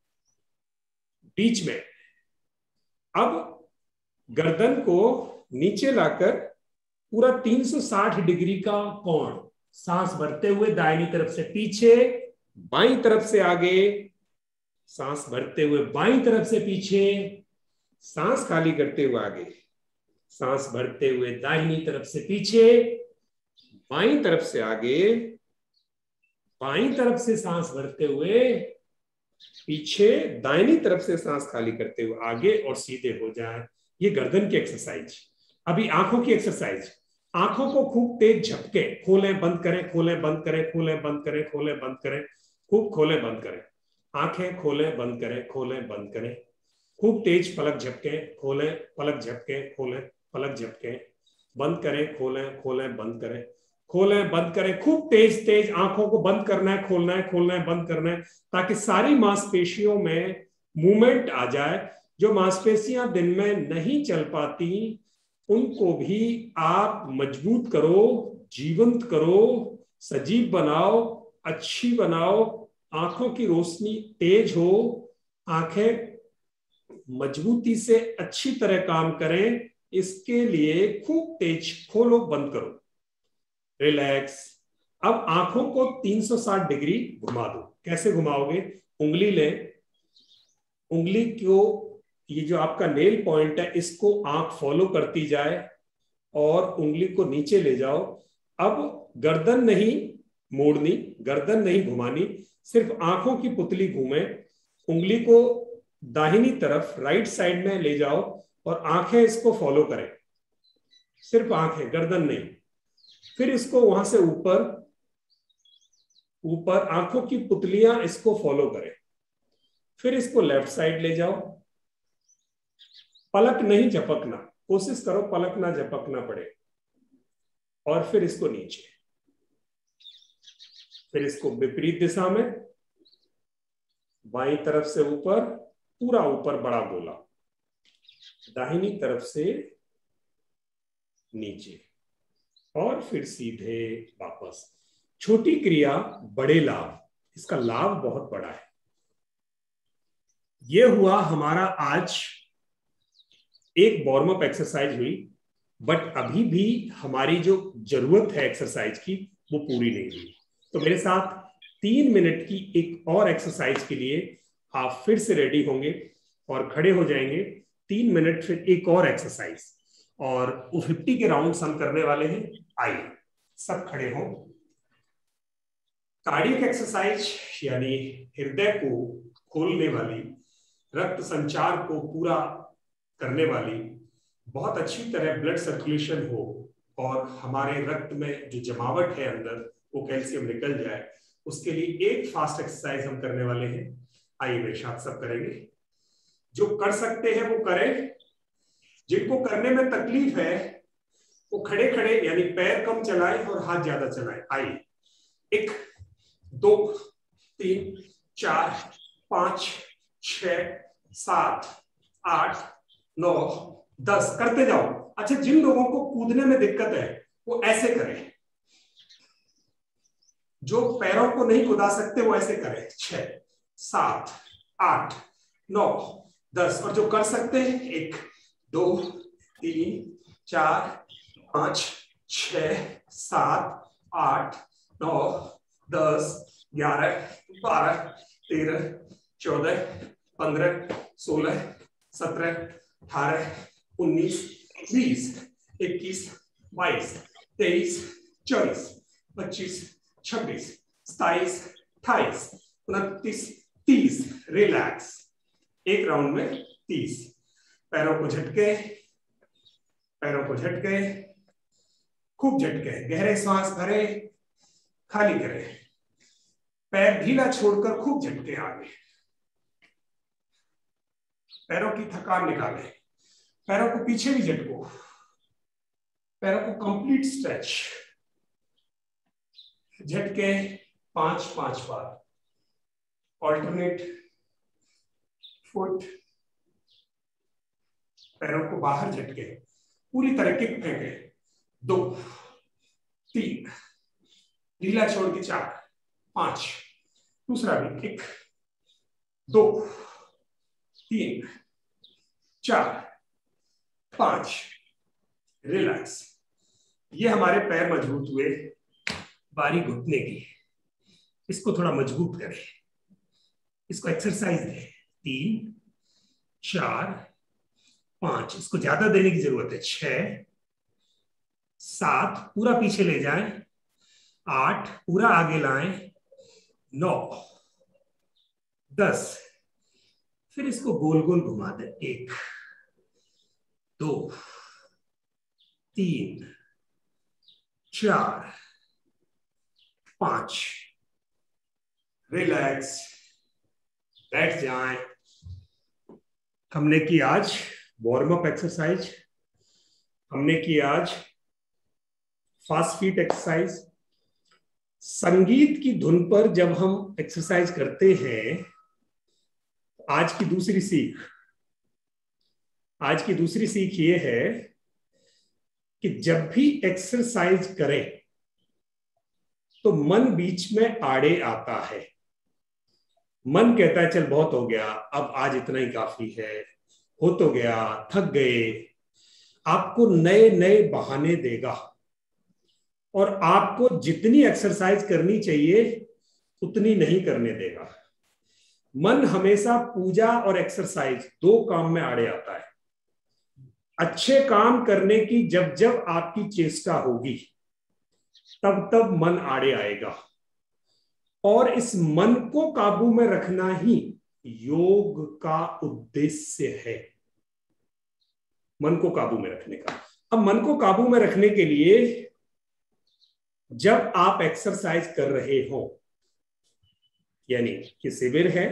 बीच में। अब गर्दन को नीचे लाकर पूरा 360 डिग्री का कोण, सांस भरते हुए दाहिनी तरफ से पीछे, बाईं तरफ से आगे, सांस भरते हुए बाईं तरफ से पीछे, सांस खाली करते हुए आगे, सांस भरते हुए दाहिनी तरफ से पीछे, बाईं तरफ से आगे, बाईं तरफ से सांस भरते हुए पीछे, दाहिनी तरफ से सांस खाली करते हुए आगे, और सीधे हो जाए। ये गर्दन की एक्सरसाइज। अभी आंखों की एक्सरसाइज। आंखों को खूब तेज झपके, खोलें बंद करें, खोलें बंद करें, खोलें बंद करें, खोलें बंद करें, खूब खोलें बंद करें। आंखें खोलें बंद करें, खोलें बंद करें, खूब तेज पलक झपके, खोलें पलक झपके, खोलें पलक झपके, बंद करें, खोलें, खोलें बंद करें, खोलें बंद करें, खूब तेज तेज आंखों को बंद करना है, खोलना है, खोलना है, बंद करना है, ताकि सारी मांसपेशियों में मूवमेंट आ जाए। जो मांसपेशियां दिन में नहीं चल पाती, उनको भी आप मजबूत करो, जीवंत करो, सजीव बनाओ, अच्छी बनाओ, आंखों की रोशनी तेज हो, आंखें मजबूती से अच्छी तरह काम करें। इसके लिए खूब तेज खोलो, बंद करो, रिलैक्स। अब आंखों को 360 डिग्री घुमा दो। कैसे घुमाओगे? उंगली ले, उंगली को, ये जो आपका नेल पॉइंट है, इसको आंख फॉलो करती जाए और उंगली को नीचे ले जाओ। अब गर्दन नहीं मोड़नी, गर्दन नहीं घुमानी, सिर्फ आंखों की पुतली घूमे। उंगली को दाहिनी तरफ, राइट साइड में ले जाओ और आंखें इसको फॉलो करें, सिर्फ आंखें, गर्दन नहीं। फिर इसको वहां से ऊपर ऊपर, आंखों की पुतलियां इसको फॉलो करें। फिर इसको लेफ्ट साइड ले जाओ, पलक नहीं झपकना, कोशिश करो पलक ना झपकना पड़े, और फिर इसको नीचे, फिर इसको विपरीत दिशा में, बाईं तरफ से ऊपर, पूरा ऊपर बड़ा गोला, दाहिनी तरफ से नीचे, और फिर सीधे वापस। छोटी क्रिया, बड़े लाभ। इसका लाभ बहुत बड़ा है। यह हुआ हमारा आज एक वार्म अप एक्सरसाइज हुई, बट अभी भी हमारी जो जरूरत है एक्सरसाइज की, वो पूरी नहीं हुई। तो मेरे साथ 3 मिनट की एक और एक्सरसाइज के लिए आप फिर से रेडी होंगे और खड़े हो जाएंगे। 3 मिनट फिर एक और एक्सरसाइज, और वो 50 के राउंड्स हम करने वाले हैं। आइए सब खड़े हो। कार्डियक एक्सरसाइज यानी हृदय को खोलने वाली, रक्त संचार को पूरा करने वाली, बहुत अच्छी तरह ब्लड सर्कुलेशन हो और हमारे रक्त में जो जमावट है अंदर, वो कैल्शियम निकल जाए, उसके लिए एक फास्ट एक्सरसाइज हम करने वाले हैं। आइए मेरे साथ सब करेंगे। जो कर सकते हैं वो करें, जिनको करने में तकलीफ है वो खड़े खड़े यानी पैर कम चलाएं और हाथ ज्यादा चलाएं। आइए, 1 2 3 4 5 6 7 8 9 10 करते जाओ। अच्छा, जिन लोगों को कूदने में दिक्कत है वो ऐसे करें, जो पैरों को नहीं कूदा सकते वो ऐसे करें। 6 7 8 9 10, और जो कर सकते हैं 1 2 3 4 5 6 7 8 9 10 11 12 13 14 15 16 17 18 19 20 21 22 23 24 25 26 27 28 29 30। रिलैक्स, एक राउंड में 30। पैरों को झटके, पैरों को झटके, खूब झटके, गहरे सांस भरे, खाली करें, पैर ढीला छोड़कर खूब झटके आगे, पैरों की थकान निकालें, पैरों को पीछे भी झटको, पैरों को कंप्लीट स्ट्रेच, झटके 5-5 बार, ऑल्टरनेट फुट, पैरों को बाहर झटके, पूरी तरह किक फेंके, 2 3, ढीला छोड़ के 4 5, दूसरा भी किक, 2 3 4 5, रिलैक्स। ये हमारे पैर मजबूत हुए, बारी घुटने की, इसको थोड़ा मजबूत करें, इसको एक्सरसाइज दें। 3 4 5, इसको ज्यादा देने की जरूरत है। 6 7, पूरा पीछे ले जाएं, 8 पूरा आगे लाएं, 9 10, फिर इसको गोल गोल घुमा दें। 1 2 3 4 5, रिलैक्स, बैठ जाएं। हमने की आज वार्म अप एक्सरसाइज, हमने की आज फास्ट फीट एक्सरसाइज। संगीत की धुन पर जब हम एक्सरसाइज करते हैं, आज की दूसरी सीख ये है कि जब भी एक्सरसाइज करें तो मन बीच में आड़े आता है। मन कहता है चल बहुत हो गया, अब आज इतना ही काफी है, हो तो गया, थक गए, आपको नए नए बहाने देगा और आपको जितनी एक्सरसाइज करनी चाहिए उतनी नहीं करने देगा। मन हमेशा पूजा और एक्सरसाइज 2 काम में आड़े आता है। अच्छे काम करने की जब जब आपकी चेष्टा होगी तब तब मन आड़े आएगा, और इस मन को काबू में रखना ही योग का उद्देश्य है। मन को काबू में रखने का। अब मन को काबू में रखने के लिए जब आप एक्सरसाइज कर रहे हो, यानी कि शिविर है,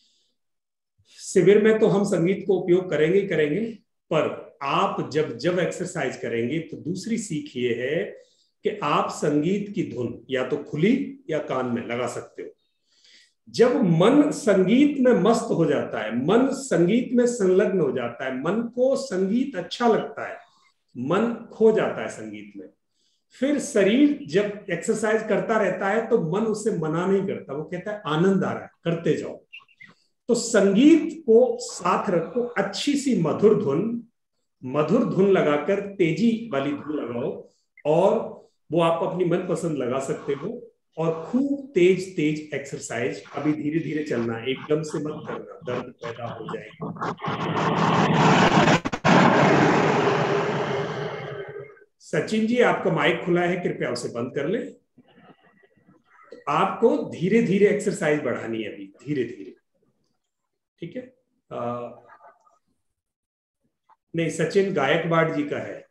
शिविर में तो हम संगीत को उपयोग करेंगे ही करेंगे, पर आप जब जब एक्सरसाइज करेंगे तो दूसरी सीख ये है कि आप संगीत की धुन या तो खुली या कान में लगा सकते हो। जब मन संगीत में मस्त हो जाता है, मन संगीत में संलग्न हो जाता है, मन को संगीत अच्छा लगता है, मन खो जाता है संगीत में, फिर शरीर जब एक्सरसाइज करता रहता है तो मन उससे मना नहीं करता, वो कहता है आनंद आ रहा है, करते जाओ। तो संगीत को साथ रखो, अच्छी सी मधुर धुन लगाकर तेजी वाली धुन लगाओ, और वो आप अपनी मनपसंद लगा सकते हो, और खूब तेज तेज एक्सरसाइज। अभी धीरे धीरे चलना, एकदम से मत करना, दर्द पैदा हो जाएगा। सचिन जी, आपका माइक खुला है, कृपया उसे बंद कर ले। आपको धीरे धीरे एक्सरसाइज बढ़ानी है, अभी धीरे धीरे, ठीक है। नहीं, सचिन गायकवाड़ जी का है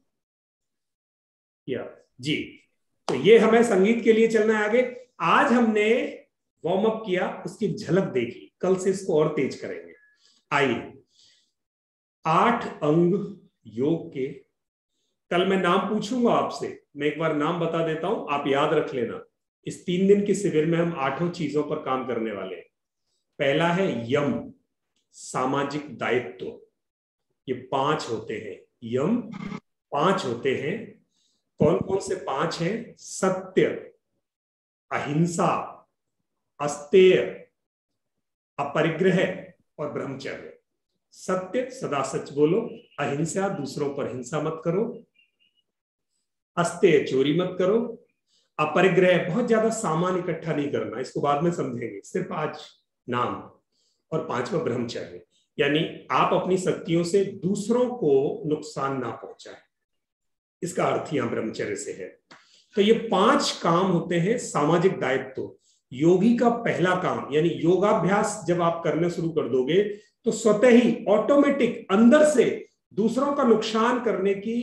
या जी। तो ये हमें संगीत के लिए चलना है आगे। आज हमने वार्म अप किया, उसकी झलक देखी, कल से इसको और तेज करेंगे। आइए, 8 अंग योग के, कल मैं नाम पूछूंगा आपसे, मैं एक बार नाम बता देता हूं, आप याद रख लेना। इस 3 दिन के शिविर में हम 8 चीजों पर काम करने वाले हैं। पहला है यम, सामाजिक दायित्व। ये 5 होते हैं, यम 5 होते हैं। कौन कौन से 5 हैं? सत्य, अहिंसा, अस्तेय, अपरिग्रह और ब्रह्मचर्य। सत्य, सदा सच बोलो। अहिंसा, दूसरों पर हिंसा मत करो। अस्तेय, चोरी मत करो। अपरिग्रह, बहुत ज्यादा सामान इकट्ठा नहीं करना, इसको बाद में समझेंगे, सिर्फ आज नाम। और 5वां ब्रह्मचर्य, यानी आप अपनी शक्तियों से दूसरों को नुकसान ना पहुंचाए, इसका अर्थ यहां ब्रह्मचर्य से है। तो ये 5 काम होते हैं सामाजिक दायित्व। योगी का पहला काम, यानी योगाभ्यास जब आप करने शुरू कर दोगे तो स्वतः ही ऑटोमेटिक अंदर से दूसरों का नुकसान करने की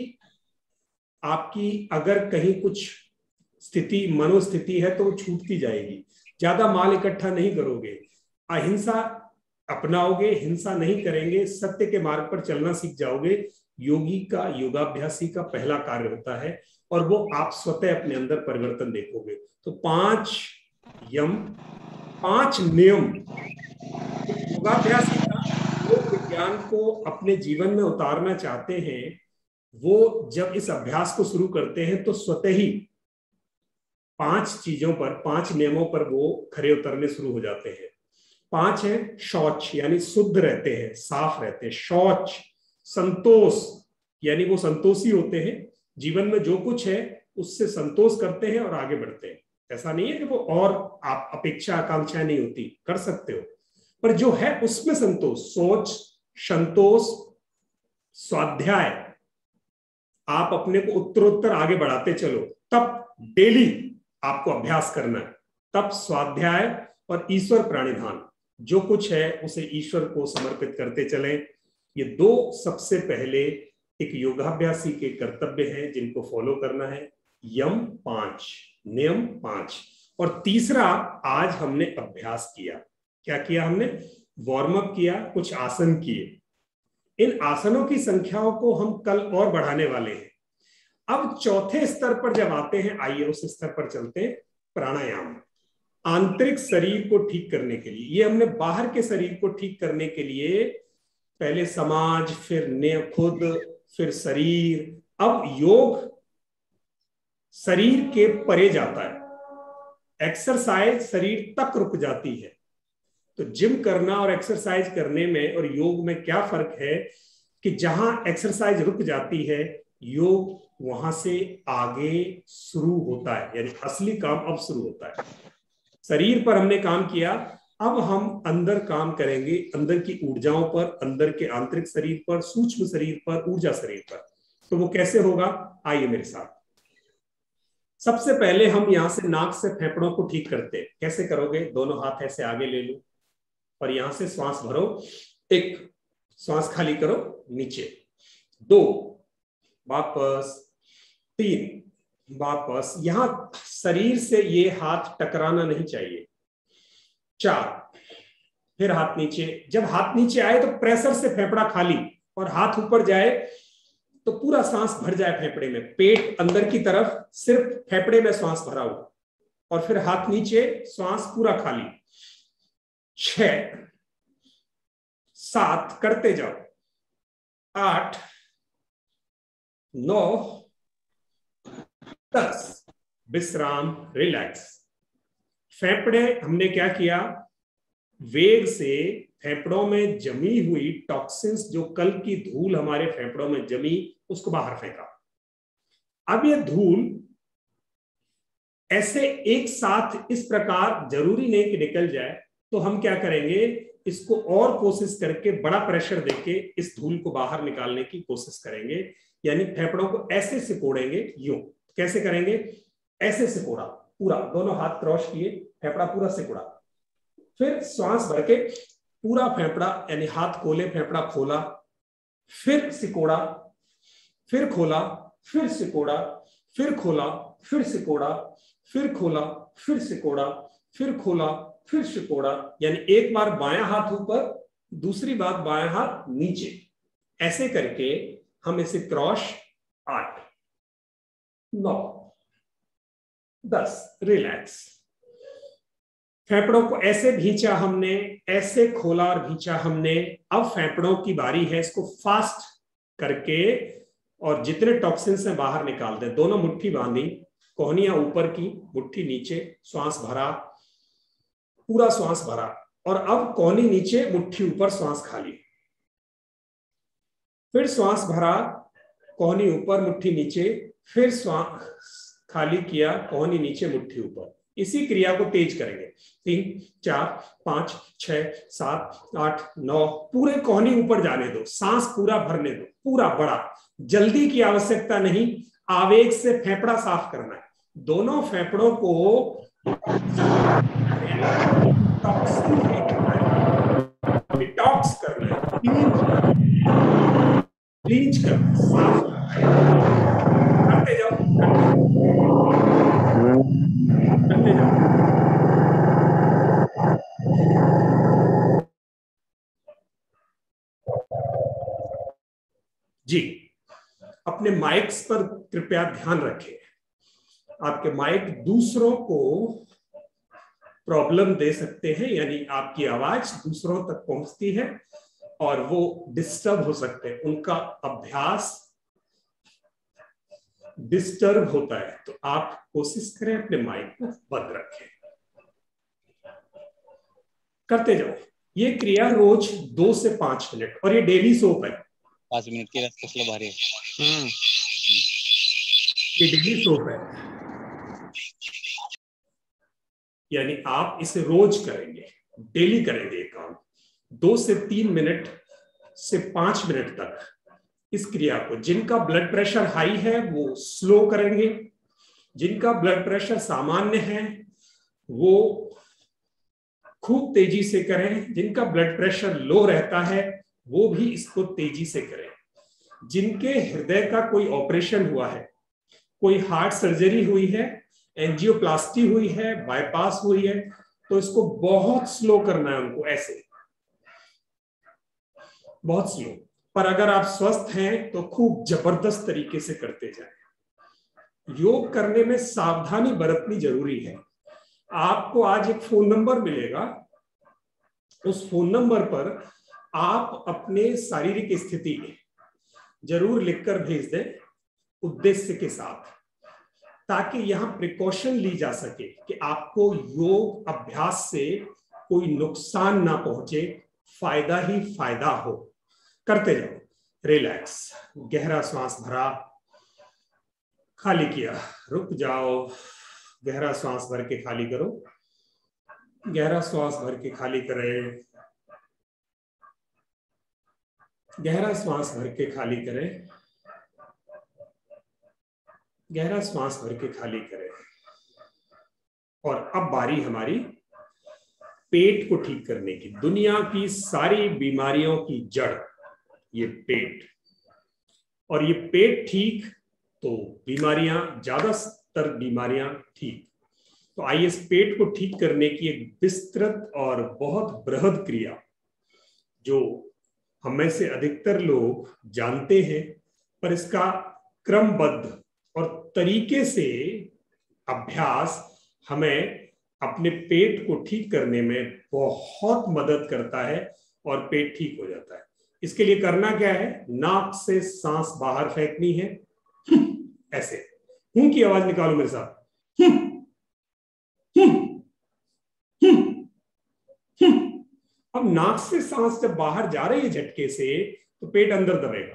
आपकी अगर कहीं कुछ स्थिति, मनोस्थिति है तो वो छूटती जाएगी। ज्यादा माल इकट्ठा नहीं करोगे, अहिंसा अपनाओगे, हिंसा नहीं करेंगे, सत्य के मार्ग पर चलना सीख जाओगे। योगी का, योगाभ्यासी का पहला कार्य होता है, और वो आप स्वतः अपने अंदर परिवर्तन देखोगे। तो 5 यम, 5 नियम। योगाभ्यासी का योग विज्ञान को अपने जीवन में उतारना चाहते हैं, वो जब इस अभ्यास को शुरू करते हैं तो स्वतः ही 5 चीजों पर, 5 नियमों पर वो खरे उतरने शुरू हो जाते हैं। 5 है शौच, यानी शुद्ध रहते हैं, साफ रहते हैं। शौच, संतोष, यानी वो संतोषी होते हैं, जीवन में जो कुछ है उससे संतोष करते हैं और आगे बढ़ते हैं। ऐसा नहीं है कि वो और आप अपेक्षा आकांक्षाएं नहीं होती, कर सकते हो, पर जो है उसमें संतोष। सोच, संतोष, स्वाध्याय, आप अपने को उत्तरोत्तर आगे बढ़ाते चलो, तब डेली आपको अभ्यास करना है। तब स्वाध्याय और ईश्वर प्राणिधान, जो कुछ है उसे ईश्वर को समर्पित करते चलें। ये 2 सबसे पहले एक योगाभ्यासी के कर्तव्य हैं जिनको फॉलो करना है। यम 5, नियम 5। और तीसरा, आज हमने अभ्यास किया। क्या किया हमने? वार्म अप किया, कुछ आसन किए। इन आसनों की संख्याओं को हम कल और बढ़ाने वाले हैं। अब चौथे स्तर पर जब आते हैं, आइए उस स्तर पर चलते हैं। प्राणायाम, आंतरिक शरीर को ठीक करने के लिए। ये हमने बाहर के शरीर को ठीक करने के लिए पहले समाज, फिर खुद, फिर शरीर। अब योग शरीर के परे जाता है, एक्सरसाइज शरीर तक रुक जाती है। तो जिम करना और एक्सरसाइज करने में और योग में क्या फर्क है कि जहां एक्सरसाइज रुक जाती है, योग वहां से आगे शुरू होता है, यानी असली काम अब शुरू होता है। शरीर पर हमने काम किया, अब हम अंदर काम करेंगे, अंदर की ऊर्जाओं पर, अंदर के आंतरिक शरीर पर, सूक्ष्म शरीर पर, ऊर्जा शरीर पर। तो वो कैसे होगा? आइए मेरे साथ। सबसे पहले हम यहां से नाक से फेफड़ों को ठीक करते हैं। कैसे करोगे? दोनों हाथ ऐसे आगे ले लो और यहां से श्वास भरो। 1 श्वास खाली करो, नीचे 2, वापस 3, वापस। यहां शरीर से ये हाथ टकराना नहीं चाहिए। 4, फिर हाथ नीचे। जब हाथ नीचे आए तो प्रेशर से फेफड़ा खाली, और हाथ ऊपर जाए तो पूरा सांस भर जाए फेफड़े में, पेट अंदर की तरफ, सिर्फ फेफड़े में श्वास भरा हुआ, और फिर हाथ नीचे, श्वास पूरा खाली। 6, 7 करते जाओ, 8, 9, 10, विश्राम, रिलैक्स। फेफड़े हमने क्या किया? वेग से फेफड़ों में जमी हुई टॉक्सिन्स, जो कल की धूल हमारे फेफड़ों में जमी, उसको बाहर फेंका। अब ये धूल ऐसे एक साथ इस प्रकार, जरूरी नहीं कि निकल जाए, तो हम क्या करेंगे, इसको और कोशिश करके बड़ा प्रेशर देके इस धूल को बाहर निकालने की कोशिश करेंगे। यानी फेफड़ों को ऐसे सिकोड़ेंगे, यूं। कैसे करेंगे? ऐसे सिकोड़ा, पूरा, दोनों हाथ क्रॉस किए, फेफड़ा पूरा सिकोड़ा, फिर श्वास भर के पूरा फेफड़ा, यानी हाथ खोले, फेफड़ा खोला, फिर सिकोड़ा, फिर खोला, फिर सिकोड़ा, फिर खोला, फिर सिकोड़ा, फिर खोला, फिर सिकोड़ा, फिर खोला, फिर सिकोड़ा। यानी एक बार बायां हाथ ऊपर, दूसरी बार बायां हाथ नीचे। ऐसे करके हम इसे क्रॉस 8, 9, 10। रिलैक्स। फेफड़ों को ऐसे भींचा हमने, ऐसे खोला और भींचा हमने। अब फेफड़ों की बारी है, इसको फास्ट करके और जितने टॉक्सिन्स हैं बाहर निकाल दें। दोनों मुट्ठी बांधी, कोहनियां ऊपर की, मुट्ठी नीचे, श्वास भरा, पूरा श्वास भरा, और अब कोहनी नीचे, मुट्ठी ऊपर, श्वास खाली। फिर श्वास भरा, कोहनी ऊपर, मुट्ठी नीचे, फिर श्वास खाली किया, कोहनी नीचे, मुट्ठी ऊपर। इसी क्रिया को तेज करेंगे। 3, 4, 5, 6, 7, 8, 9। पूरे कोहनी ऊपर जाने दो, सांस पूरा भरने दो, पूरा बड़ा। जल्दी की आवश्यकता नहीं, आवेग से फेफड़ा साफ करना है। दोनों फेफड़ों को डिटॉक्स करना है, क्लींज करना, साफ करते जाओ, करते जाओ। जी, अपने माइक्स पर कृपया ध्यान रखें। आपके माइक दूसरों को प्रॉब्लम दे सकते हैं, यानी आपकी आवाज दूसरों तक पहुंचती है और वो डिस्टर्ब हो सकते हैं, उनका अभ्यास डिस्टर्ब होता है। तो आप कोशिश करें अपने माइक को बंद रखें। करते जाओ ये क्रिया रोज 2 से 5 मिनट, और ये डेली सोप है। 5 मिनट के कसलं भारी आहे। ये डेली सोप है, यानी आप इसे रोज करेंगे, डेली करेंगे ये काम। 2 से 3 मिनट से 5 मिनट तक इस क्रिया को। जिनका ब्लड प्रेशर हाई है वो स्लो करेंगे, जिनका ब्लड प्रेशर सामान्य है वो खूब तेजी से करें, जिनका ब्लड प्रेशर लो रहता है वो भी इसको तेजी से करें। जिनके हृदय का कोई ऑपरेशन हुआ है, कोई हार्ट सर्जरी हुई है, एंजियोप्लास्टी हुई है, बाईपास हुई है, तो इसको बहुत स्लो करना है उनको, ऐसे बहुत स्लो। पर अगर आप स्वस्थ हैं तो खूब जबरदस्त तरीके से करते जाएं। योग करने में सावधानी बरतनी जरूरी है। आपको आज एक फोन नंबर मिलेगा, उस फोन नंबर पर आप अपने शारीरिक स्थिति जरूर लिखकर भेज दें उद्देश्य के साथ, ताकि यहां प्रिकॉशन ली जा सके कि आपको योग अभ्यास से कोई नुकसान ना पहुंचे, फायदा ही फायदा हो। करते जाओ। रिलैक्स। गहरा श्वास भरा, खाली किया, रुक जाओ, गहरा श्वास भर के खाली करो, गहरा श्वास भर के खाली करें, गहरा श्वास भर के खाली करें, गहरा श्वास भर के खाली करें। और अब बारी हमारी पेट को ठीक करने की। दुनिया की सारी बीमारियों की जड़ ये पेट, और ये पेट ठीक तो बीमारियां, ज्यादातर बीमारियां ठीक। तो आइए इस पेट को ठीक करने की एक विस्तृत और बहुत बृहद क्रिया, जो हम में से अधिकतर लोग जानते हैं, पर इसका क्रमबद्ध और तरीके से अभ्यास हमें अपने पेट को ठीक करने में बहुत मदद करता है और पेट ठीक हो जाता है। इसके लिए करना क्या है, नाक से सांस बाहर फेंकनी है, ऐसे। हूं की आवाज निकालो मेरे साथ। अब नाक से सांस जब बाहर जा रही है झटके से, तो पेट अंदर दबेगा।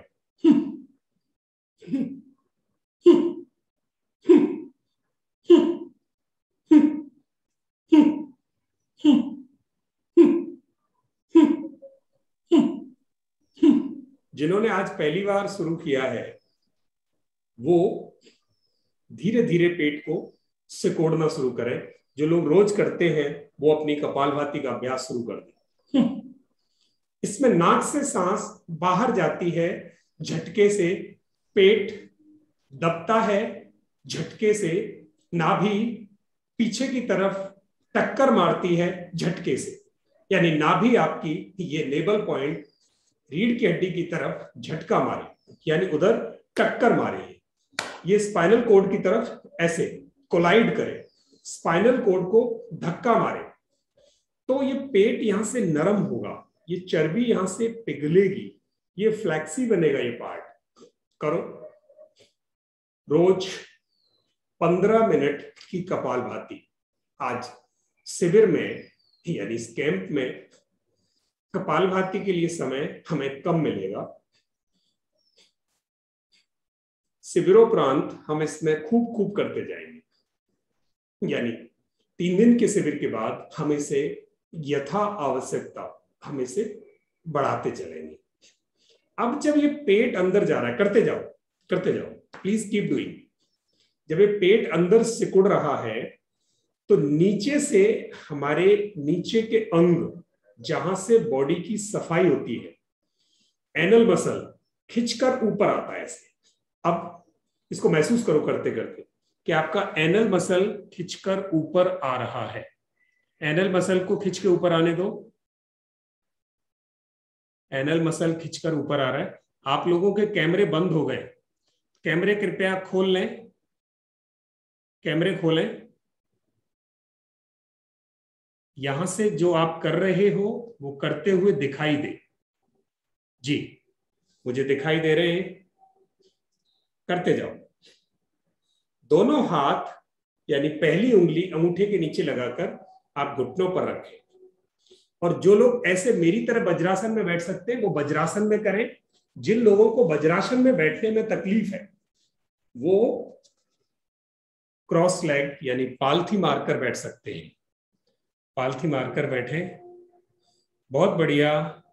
जिन्होंने आज पहली बार शुरू किया है वो धीरे धीरे पेट को सिकोड़ना शुरू करें। जो लोग रोज करते हैं वो अपनी कपालभाति का अभ्यास शुरू कर दें। इसमें नाक से सांस बाहर जाती है झटके से, पेट दबता है झटके से, नाभि पीछे की तरफ टक्कर मारती है झटके से, यानी नाभि आपकी ये नेबल पॉइंट रीढ़ की हड्डी की तरफ झटका मारे, यानी उधर टक्कर मारे। ये स्पाइनल कोड की तरफ ऐसे कोलाइड करे, स्पाइनल कोड को धक्का मारे, तो ये पेट यहां से नरम होगा, ये चर्बी यहां से पिघलेगी, ये फ्लैक्सी बनेगा ये पार्ट। करो रोज 15 मिनट की कपालभाति। आज शिविर में यानी इस कैंप में कपालभाति के लिए समय हमें कम मिलेगा, शिविरोपरांत हम इसमें खूब खूब करते जाएंगे। यानी 3 दिन के शिविर के बाद हम इसे यथा आवश्यकता हम इसे बढ़ाते चलेंगे। अब जब ये पेट अंदर जा रहा है, करते जाओ प्लीज कीप डूइंग। जब ये पेट अंदर सिकुड़ रहा है तो नीचे से हमारे नीचे के अंग जहां से बॉडी की सफाई होती है, एनल मसल खिंचकर ऊपर आता है ऐसे। अब इसको महसूस करो करते करते कि आपका एनल मसल खिंचकर ऊपर आ रहा है। एनल मसल को खिंच के ऊपर आने दो। एनल मसल खिंचकर ऊपर आ रहा है। आप लोगों के कैमरे बंद हो गए, कैमरे कृपया खोल लें, कैमरे खोलें। यहां से जो आप कर रहे हो वो करते हुए दिखाई दे। जी मुझे दिखाई दे रहे हैं, करते जाओ। दोनों हाथ यानी पहली उंगली अंगूठे के नीचे लगाकर आप घुटनों पर रखें, और जो लोग ऐसे मेरी तरह वज्रासन में बैठ सकते हैं वो वज्रासन में करें। जिन लोगों को वज्रासन में बैठने में तकलीफ है वो क्रॉस लेग यानी पालथी मारकर बैठ सकते हैं। पालथी मारकर बैठे। बहुत बढ़िया,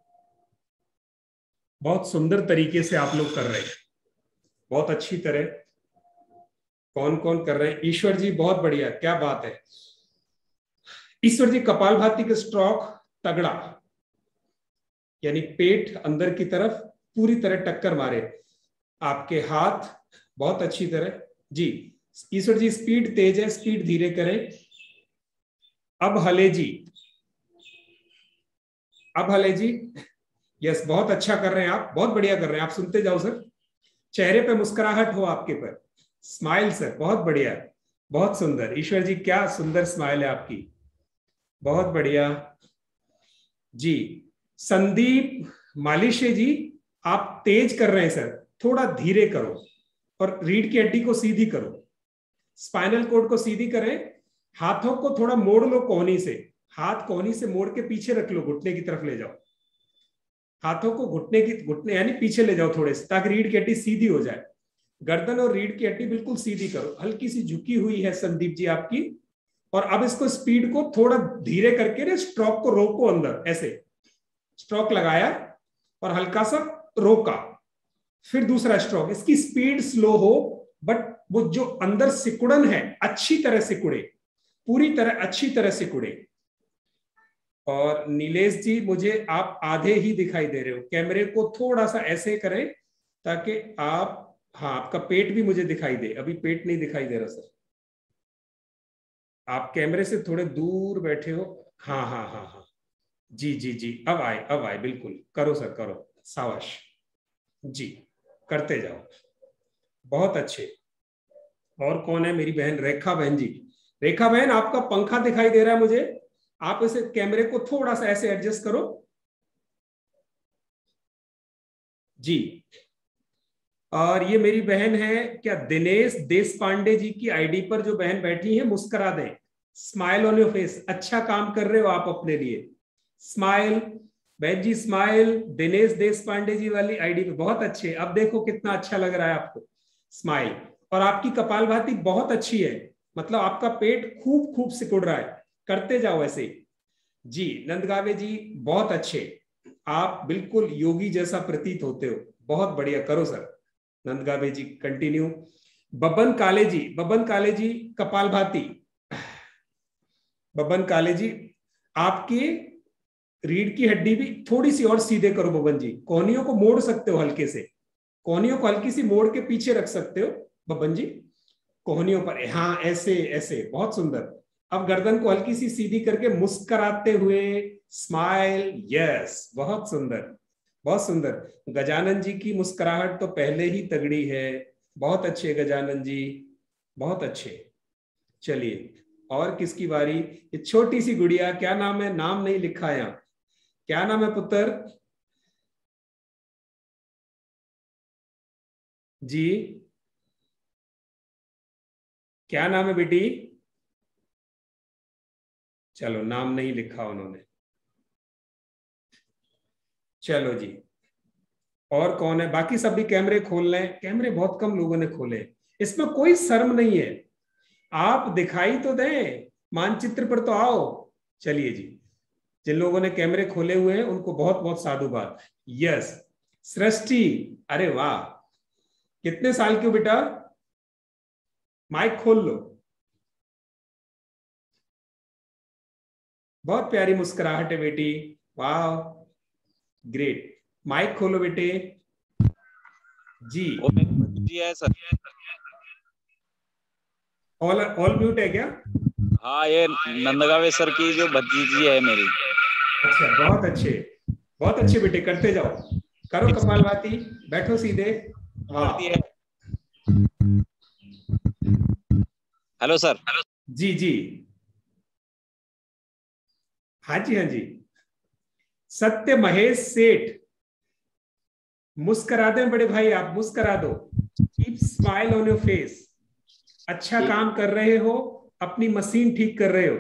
बहुत सुंदर तरीके से आप लोग कर रहे हैं, बहुत अच्छी तरह। कौन कौन कर रहे हैं? ईश्वर जी बहुत बढ़िया, क्या बात है। ईश्वर जी कपालभाति के स्ट्रोक तगड़ा, यानी पेट अंदर की तरफ पूरी तरह टक्कर मारे। आपके हाथ बहुत अच्छी तरह। जी ईश्वर जी स्पीड तेज है, स्पीड धीरे करें। अब हले जी, अब हले जी, यस बहुत अच्छा कर रहे हैं आप, बहुत बढ़िया कर रहे हैं आप। सुनते जाओ सर, चेहरे पे मुस्कुराहट हो आपके पर, स्माइल सर, बहुत बढ़िया, बहुत सुंदर। ईश्वर जी क्या सुंदर स्माइल है आपकी, बहुत बढ़िया जी। संदीप मालिशे जी आप तेज कर रहे हैं सर, थोड़ा धीरे करो और रीढ़ की हड्डी को सीधी करो, स्पाइनल कोड को सीधी करें। हाथों को थोड़ा मोड़ लो कोहनी से, हाथ कोहनी से मोड़ के पीछे रख लो, घुटने की तरफ ले जाओ। हाथों को घुटने यानी पीछे ले जाओ थोड़े से, ताकि रीढ़ की हड्डी सीधी हो जाए। गर्दन और रीढ़ की हड्डी बिल्कुल सीधी करो, हल्की सी झुकी हुई है संदीप जी आपकी। और अब इसको स्पीड को थोड़ा धीरे करके ना स्ट्रोक को रोको अंदर, ऐसे स्ट्रोक लगाया और हल्का सा रोका, फिर दूसरा स्ट्रोक। इसकी स्पीड स्लो हो बट वो जो अंदर सिकुड़न है अच्छी तरह सिकुड़े, पूरी तरह अच्छी तरह सिकुड़े। और नीलेश जी मुझे आप आधे ही दिखाई दे रहे हो, कैमरे को थोड़ा सा ऐसे करें ताकि आप, हाँ आपका पेट भी मुझे दिखाई दे। अभी पेट नहीं दिखाई दे रहा सर, आप कैमरे से थोड़े दूर बैठे हो। हाँ हाँ हाँ हाँ जी जी जी, अब आए बिल्कुल। करो सर करो, शाबाश जी, करते जाओ, बहुत अच्छे। और कौन है? मेरी बहन रेखा बहन जी। रेखा बहन आपका पंखा दिखाई दे रहा है मुझे, आप इसे कैमरे को थोड़ा सा ऐसे एडजस्ट करो जी। और ये मेरी बहन है क्या, दिनेश देश पांडे जी की आईडी पर जो बहन बैठी है, मुस्कुरा दें, स्माइल ऑन योर फेस। अच्छा काम कर रहे हो आप अपने लिए, स्माइल बहन जी, स्माइल। दिनेश देश पांडे जी वाली आईडी पे बहुत अच्छे। अब देखो कितना अच्छा लग रहा है आपको, स्माइल। और आपकी कपालभाति बहुत अच्छी है, मतलब आपका पेट खूब खूब सिकुड़ रहा है, करते जाओ ऐसे जी। नंदगावे जी बहुत अच्छे, आप बिल्कुल योगी जैसा प्रतीत होते हो, बहुत बढ़िया, करो सर। नंदगावे जी कंटिन्यू। बबन काले जी कपालभाति। बबन काले जी आपकी रीढ़ की हड्डी भी थोड़ी सी और सीधे करो बबन जी, कोहनियों को मोड़ सकते हो हल्के से, कोहनियों को हल्की सी मोड़ के पीछे रख सकते हो बबन जी, कोहनियों पर, हाँ ऐसे ऐसे, बहुत सुंदर। अब गर्दन को हल्की सी सीधी करके मुस्कुराते हुए, स्माइल, यस बहुत सुंदर, बहुत सुंदर। गजानन जी की मुस्कुराहट तो पहले ही तगड़ी है, बहुत अच्छे गजानन जी, बहुत अच्छे। चलिए, और किसकी बारी? ये छोटी सी गुड़िया, क्या नाम है? नाम नहीं लिखा है यहाँ, क्या नाम है पुत्र जी? क्या नाम है बेटी? चलो, नाम नहीं लिखा उन्होंने। चलो जी, और कौन है? बाकी सब भी कैमरे खोल लें। कैमरे बहुत कम लोगों ने खोले, इसमें कोई शर्म नहीं है, आप दिखाई तो दें, मानचित्र पर तो आओ। चलिए जी, जिन लोगों ने कैमरे खोले हुए हैं उनको बहुत बहुत साधुवाद। यस, सृष्टि, अरे वाह, कितने साल के हो बेटा? माइक खोल लो। बहुत प्यारी मुस्कुराहट है बेटी, वाह, ग्रेट। माइक खोलो बेटे जी। जी है सर। ऑल म्यूट है क्या? हाँ, ये नंदगावे सर की जो भतीजी है मेरी। अच्छा, बहुत अच्छे, बहुत अच्छे बेटे, करते जाओ, करो कपालभाति, बैठो सीधे। हाँ हेलो सर। जी जी, हाँ जी हाँ जी। सत्य महेश सेठ, मुस्कुरा दें बड़े भाई, आप मुस्कुरा दो, keep smile on your face. अच्छा काम कर रहे हो, अपनी मशीन ठीक कर रहे हो।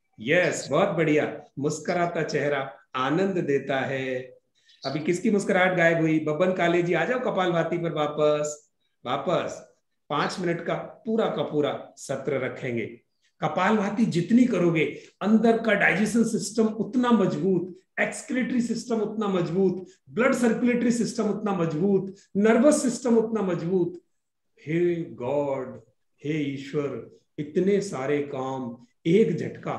यस, बहुत बढ़िया, मुस्कुराता चेहरा आनंद देता है। अभी किसकी मुस्कुराहट गायब हुई? बबन काले जी, आ जाओ कपालभाति पर वापस। वापस 5 मिनट का पूरा सत्र रखेंगे। कपालभाति जितनी करोगे, अंदर का डाइजेशन सिस्टम उतना मजबूत, एक्सक्रीटरी सिस्टम उतना मजबूत, ब्लड सर्कुलेटरी सिस्टम उतना मजबूत, नर्वस सिस्टम उतना मजबूत। हे गॉड, हे ईश्वर, इतने सारे काम, एक झटका,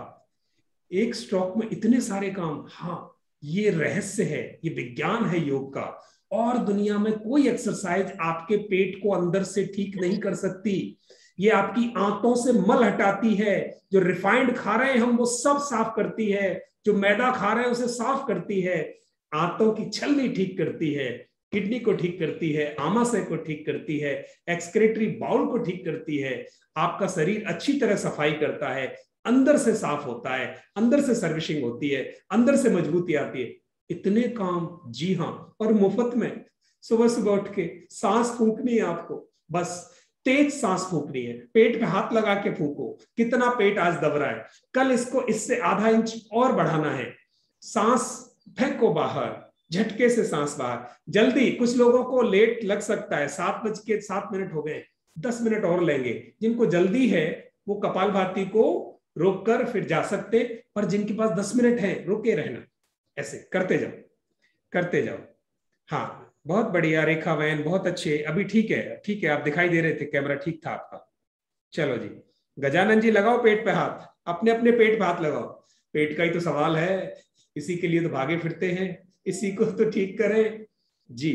एक स्ट्रोक में इतने सारे काम। हाँ, ये रहस्य है, ये विज्ञान है योग का। और दुनिया में कोई एक्सरसाइज आपके पेट को अंदर से ठीक नहीं कर सकती। ये आपकी आंतों से मल हटाती है, जो रिफाइंड खा रहे हैं हम वो सब साफ करती है, जो मैदा खा रहे हैं उसे साफ करती है, आंतों की छलनी ठीक करती है, किडनी को ठीक करती है, आमाशय को ठीक करती है, एक्सक्रेटरी बाउल को ठीक करती है, आपका शरीर अच्छी तरह सफाई करता है, अंदर से साफ होता है, अंदर से सर्विसिंग होती है, अंदर से मजबूती आती है। इतने काम, जी हाँ, और मुफ्त में। सुबह सुबह उठ के सांस फूंकनी है आपको, बस तेज सांस फूंकनी है, पेट पे हाथ लगा के फूंको, कितना पेट आज दब रहा है, कल इसको इससे आधा इंच और बढ़ाना है। सांस फेंको बाहर, झटके से सांस बाहर, जल्दी। कुछ लोगों को लेट लग सकता है, 7:07 हो गए, 10 मिनट और लेंगे। जिनको जल्दी है वो कपालभाति को रोककर फिर जा सकते, पर जिनके पास 10 मिनट है रुके रहना, ऐसे करते जाओ, करते जाओ। हाँ, बहुत बढ़िया रेखा वैन, बहुत अच्छे। अभी ठीक है, ठीक है, आप दिखाई दे रहे थे, कैमरा ठीक था आपका। चलो जी, गजानन जी लगाओ पेट पे हाथ, अपने अपने पेट पे हाथ लगाओ। पेट का ही तो सवाल है, इसी के लिए तो भागे फिरते हैं, इसी को तो ठीक करें जी।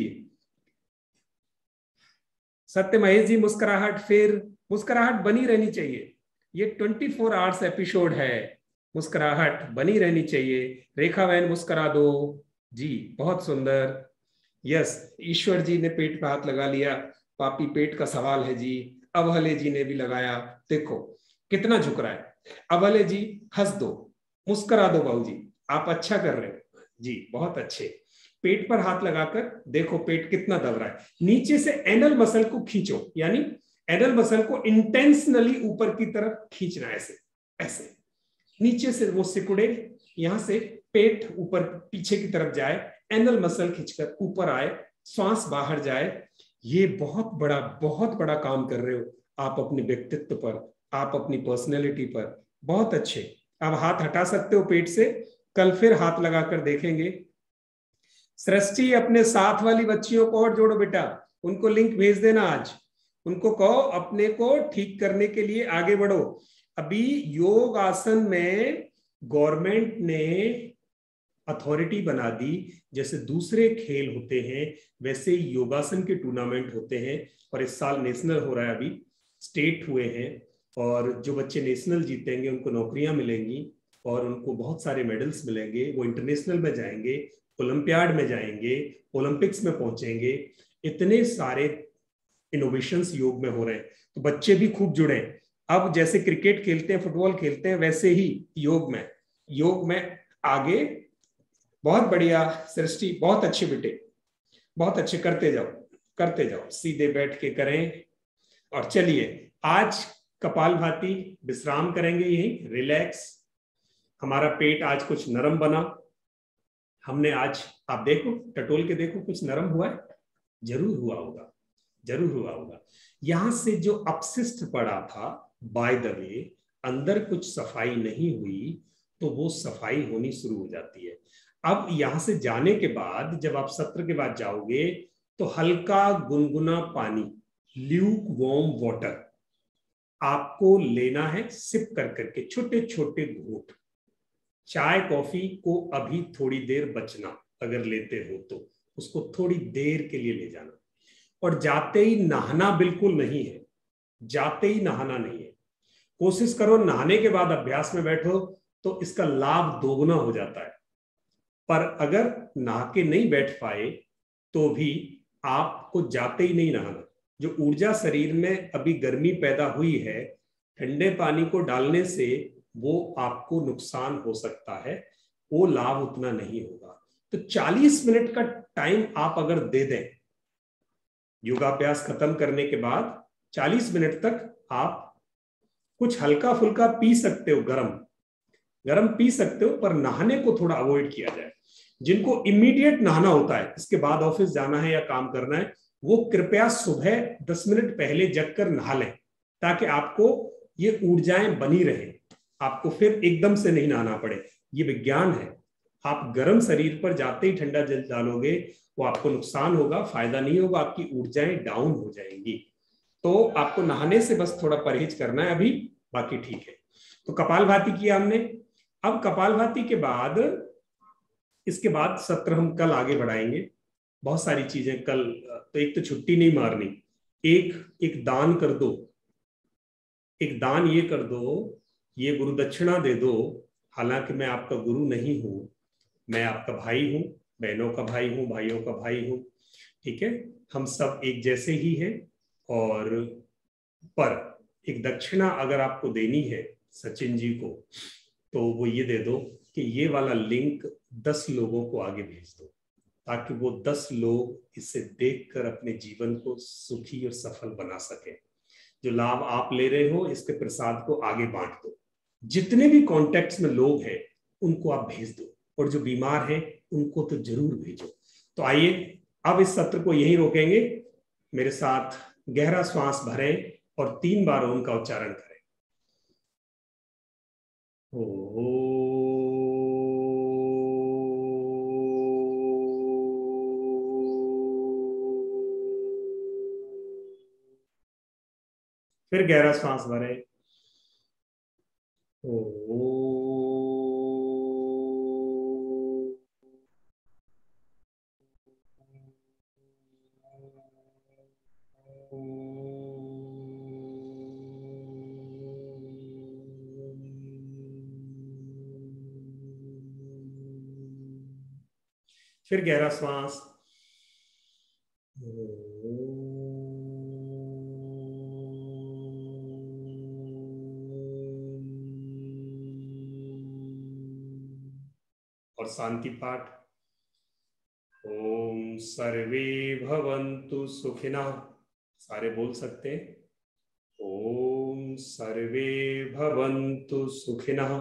सत्य महेश जी, मुस्कुराहट, फिर मुस्कुराहट बनी रहनी चाहिए, ये 24 आवर्स एपिसोड है, मुस्कुराहट बनी रहनी चाहिए। रेखा वैन मुस्कुरा दो जी, बहुत सुंदर। यस, ईश्वर जी ने पेट पे हाथ लगा लिया, पापी पेट का सवाल है जी। अवहले जी ने भी लगाया, देखो कितना झुक रहा है। अवहले जी हंस दो, मुस्कुरा दो बाबू जी, आप अच्छा कर रहे हो जी, बहुत अच्छे। पेट पर हाथ लगाकर देखो पेट कितना दब रहा है। नीचे से एनल मसल को खींचो, यानी एनल मसल को इंटेंशनली ऊपर की तरफ खींचना, ऐसे ऐसे नीचे से वो सिकुड़े, यहां से पेट ऊपर पीछे की तरफ जाए, एनल मसल खींचकर ऊपर आए, श्वास बाहर जाए। ये बहुत बड़ा काम कर रहे हो आप अपने व्यक्तित्व पर, आप अपनी पर्सनैलिटी पर, बहुत अच्छे। अब हाथ हटा सकते हो पेट से, कल फिर हाथ लगाकर देखेंगे। सृष्टि, अपने साथ वाली बच्चियों को और जोड़ो बेटा, उनको लिंक भेज देना आज, उनको कहो अपने को ठीक करने के लिए आगे बढ़ो। अभी योग आसन में गवर्नमेंट ने अथॉरिटी बना दी, जैसे दूसरे खेल होते हैं वैसे योगासन के टूर्नामेंट होते हैं, और इस साल नेशनल हो रहा है, अभी स्टेट हुए हैं, और जो बच्चे नेशनल जीतेंगे उनको नौकरियां मिलेंगी और उनको बहुत सारे मेडल्स मिलेंगे, वो इंटरनेशनल में जाएंगे, ओलंपियाड में जाएंगे, ओलंपिक्स में पहुंचेंगे। इतने सारे इनोवेशंस योग में हो रहे हैं, तो बच्चे भी खूब जुड़े। अब जैसे क्रिकेट खेलते हैं, फुटबॉल खेलते हैं, वैसे ही योग में आगे। बहुत बढ़िया सृष्टि, बहुत अच्छे बेटे, बहुत अच्छे, करते जाओ, सीधे बैठ के करें। और चलिए आज कपालभाति विश्राम करेंगे, यही रिलैक्स। हमारा पेट आज कुछ नरम बना, हमने आज, आप देखो टटोल के देखो, कुछ नरम हुआ है, जरूर हुआ होगा। यहां से जो अपशिष्ट पड़ा था, बाय द वे अंदर कुछ सफाई नहीं हुई, तो वो सफाई होनी शुरू हो जाती है। अब यहां से जाने के बाद, जब आप सत्र के बाद जाओगे, तो हल्का गुनगुना पानी, ल्यूक वार्म वाटर आपको लेना है, सिप कर करके, छोटे छोटे घूंट। चाय कॉफी को अभी थोड़ी देर बचना, अगर लेते हो तो उसको थोड़ी देर के लिए ले जाना। और जाते ही नहाना बिल्कुल नहीं है, कोशिश करो नहाने के बाद अभ्यास में बैठो, तो इसका लाभ दोगुना हो जाता है। पर अगर नहा के नहीं बैठ पाए तो भी आपको जाते ही नहीं नहाना। जो ऊर्जा शरीर में अभी गर्मी पैदा हुई है, ठंडे पानी को डालने से वो आपको नुकसान हो सकता है, वो लाभ उतना नहीं होगा। तो 40 मिनट का टाइम आप अगर दे दें, योगाभ्यास खत्म करने के बाद 40 मिनट तक आप कुछ हल्का फुल्का पी सकते हो, गरम पी सकते हो, पर नहाने को थोड़ा अवॉइड किया जाए। जिनको इमीडिएट नहाना होता है, इसके बाद ऑफिस जाना है या काम करना है, वो कृपया सुबह 10 मिनट पहले जगकर नहा लें, ताकि आपको ये ऊर्जाएं बनी रहे, आपको फिर एकदम से नहीं नहाना पड़े। ये विज्ञान है। आप गर्म शरीर पर जाते ही ठंडा जल डालोगे, वो आपको नुकसान होगा, फायदा नहीं होगा, आपकी ऊर्जाएं डाउन हो जाएंगी। तो आपको नहाने से बस थोड़ा परहेज करना है अभी, बाकी ठीक है। तो कपालभाति किया हमने। अब कपालभाति के बाद, इसके बाद सत्र हम कल आगे बढ़ाएंगे। बहुत सारी चीजें कल, तो एक तो छुट्टी नहीं मारनी, एक दान कर दो, एक दान ये कर दो, ये गुरु दक्षिणा दे दो। हालांकि मैं आपका गुरु नहीं हूं, मैं आपका भाई हूं, बहनों का भाई हूं, भाइयों का भाई हूं, ठीक है, हम सब एक जैसे ही हैं। और पर एक दक्षिणा अगर आपको देनी है सचिन जी को, तो वो ये दे दो कि ये वाला लिंक 10 लोगों को आगे भेज दो, ताकि वो 10 लोग इसे देखकर अपने जीवन को सुखी और सफल बना सके। जो लाभ आप ले रहे हो, इसके प्रसाद को आगे बांट दो। जितने भी कॉन्टेक्ट्स में लोग हैं उनको आप भेज दो, और जो बीमार हैं उनको तो जरूर भेजो। तो आइए अब इस सत्र को यहीं रोकेंगे। मेरे साथ गहरा श्वास भरें और 3 बार ओम का उच्चारण करें। फिर गहरा श्वास भरें। फिर गहरा श्वास। और शांति पाठ। ओम सर्वे भवन्तु सुखिनः, सारे बोल सकते हैं। ओम सर्वे भवन्तु सुखिनः,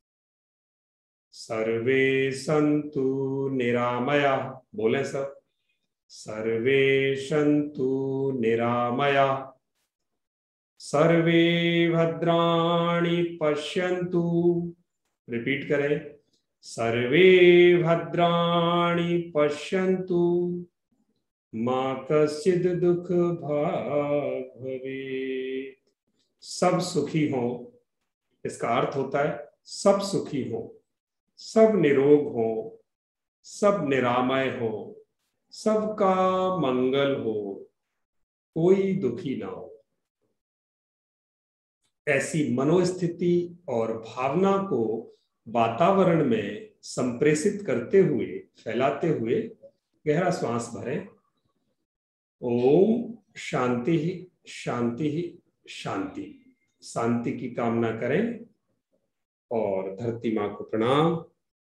सर्वे सन्तु निरामया, बोले सब, सर्वे सन्तु निरामया, सर्वे भद्राणि पश्यन्तु, रिपीट करें, सर्वे भद्राणि पश्यन्तु, मा कश्चित् दुःख भाग् भवेत्। सब सुखी हो, इसका अर्थ होता है सब सुखी हो, सब निरोग हो, सब निरामय हो, सबका मंगल हो, कोई दुखी ना हो। ऐसी मनोस्थिति और भावना को वातावरण में संप्रेषित करते हुए, फैलाते हुए गहरा श्वास भरें। ओम शांति शांति शांति। शांति की कामना करें और धरती माँ को प्रणाम,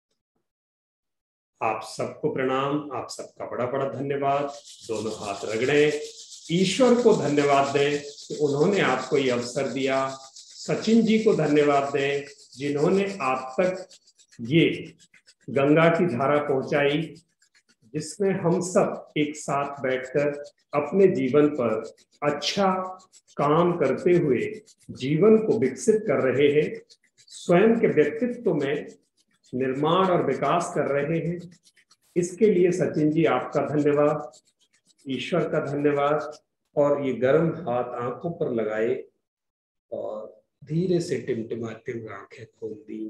आप सबको प्रणाम, आप सबका बड़ा बड़ा धन्यवाद। दोनों हाथ रगड़े, ईश्वर को धन्यवाद दें कि उन्होंने आपको ये अवसर दिया। सचिन जी को धन्यवाद दें जिन्होंने आप तक ये गंगा की धारा पहुंचाई, जिसमें हम सब एक साथ बैठकर अपने जीवन पर अच्छा काम करते हुए जीवन को विकसित कर रहे हैं, स्वयं के व्यक्तित्व में निर्माण और विकास कर रहे हैं। इसके लिए सचिन जी आपका धन्यवाद, ईश्वर का धन्यवाद। और ये गर्म हाथ आंखों पर लगाए और धीरे से टिमटिमाते हुए आंखें खोल दी।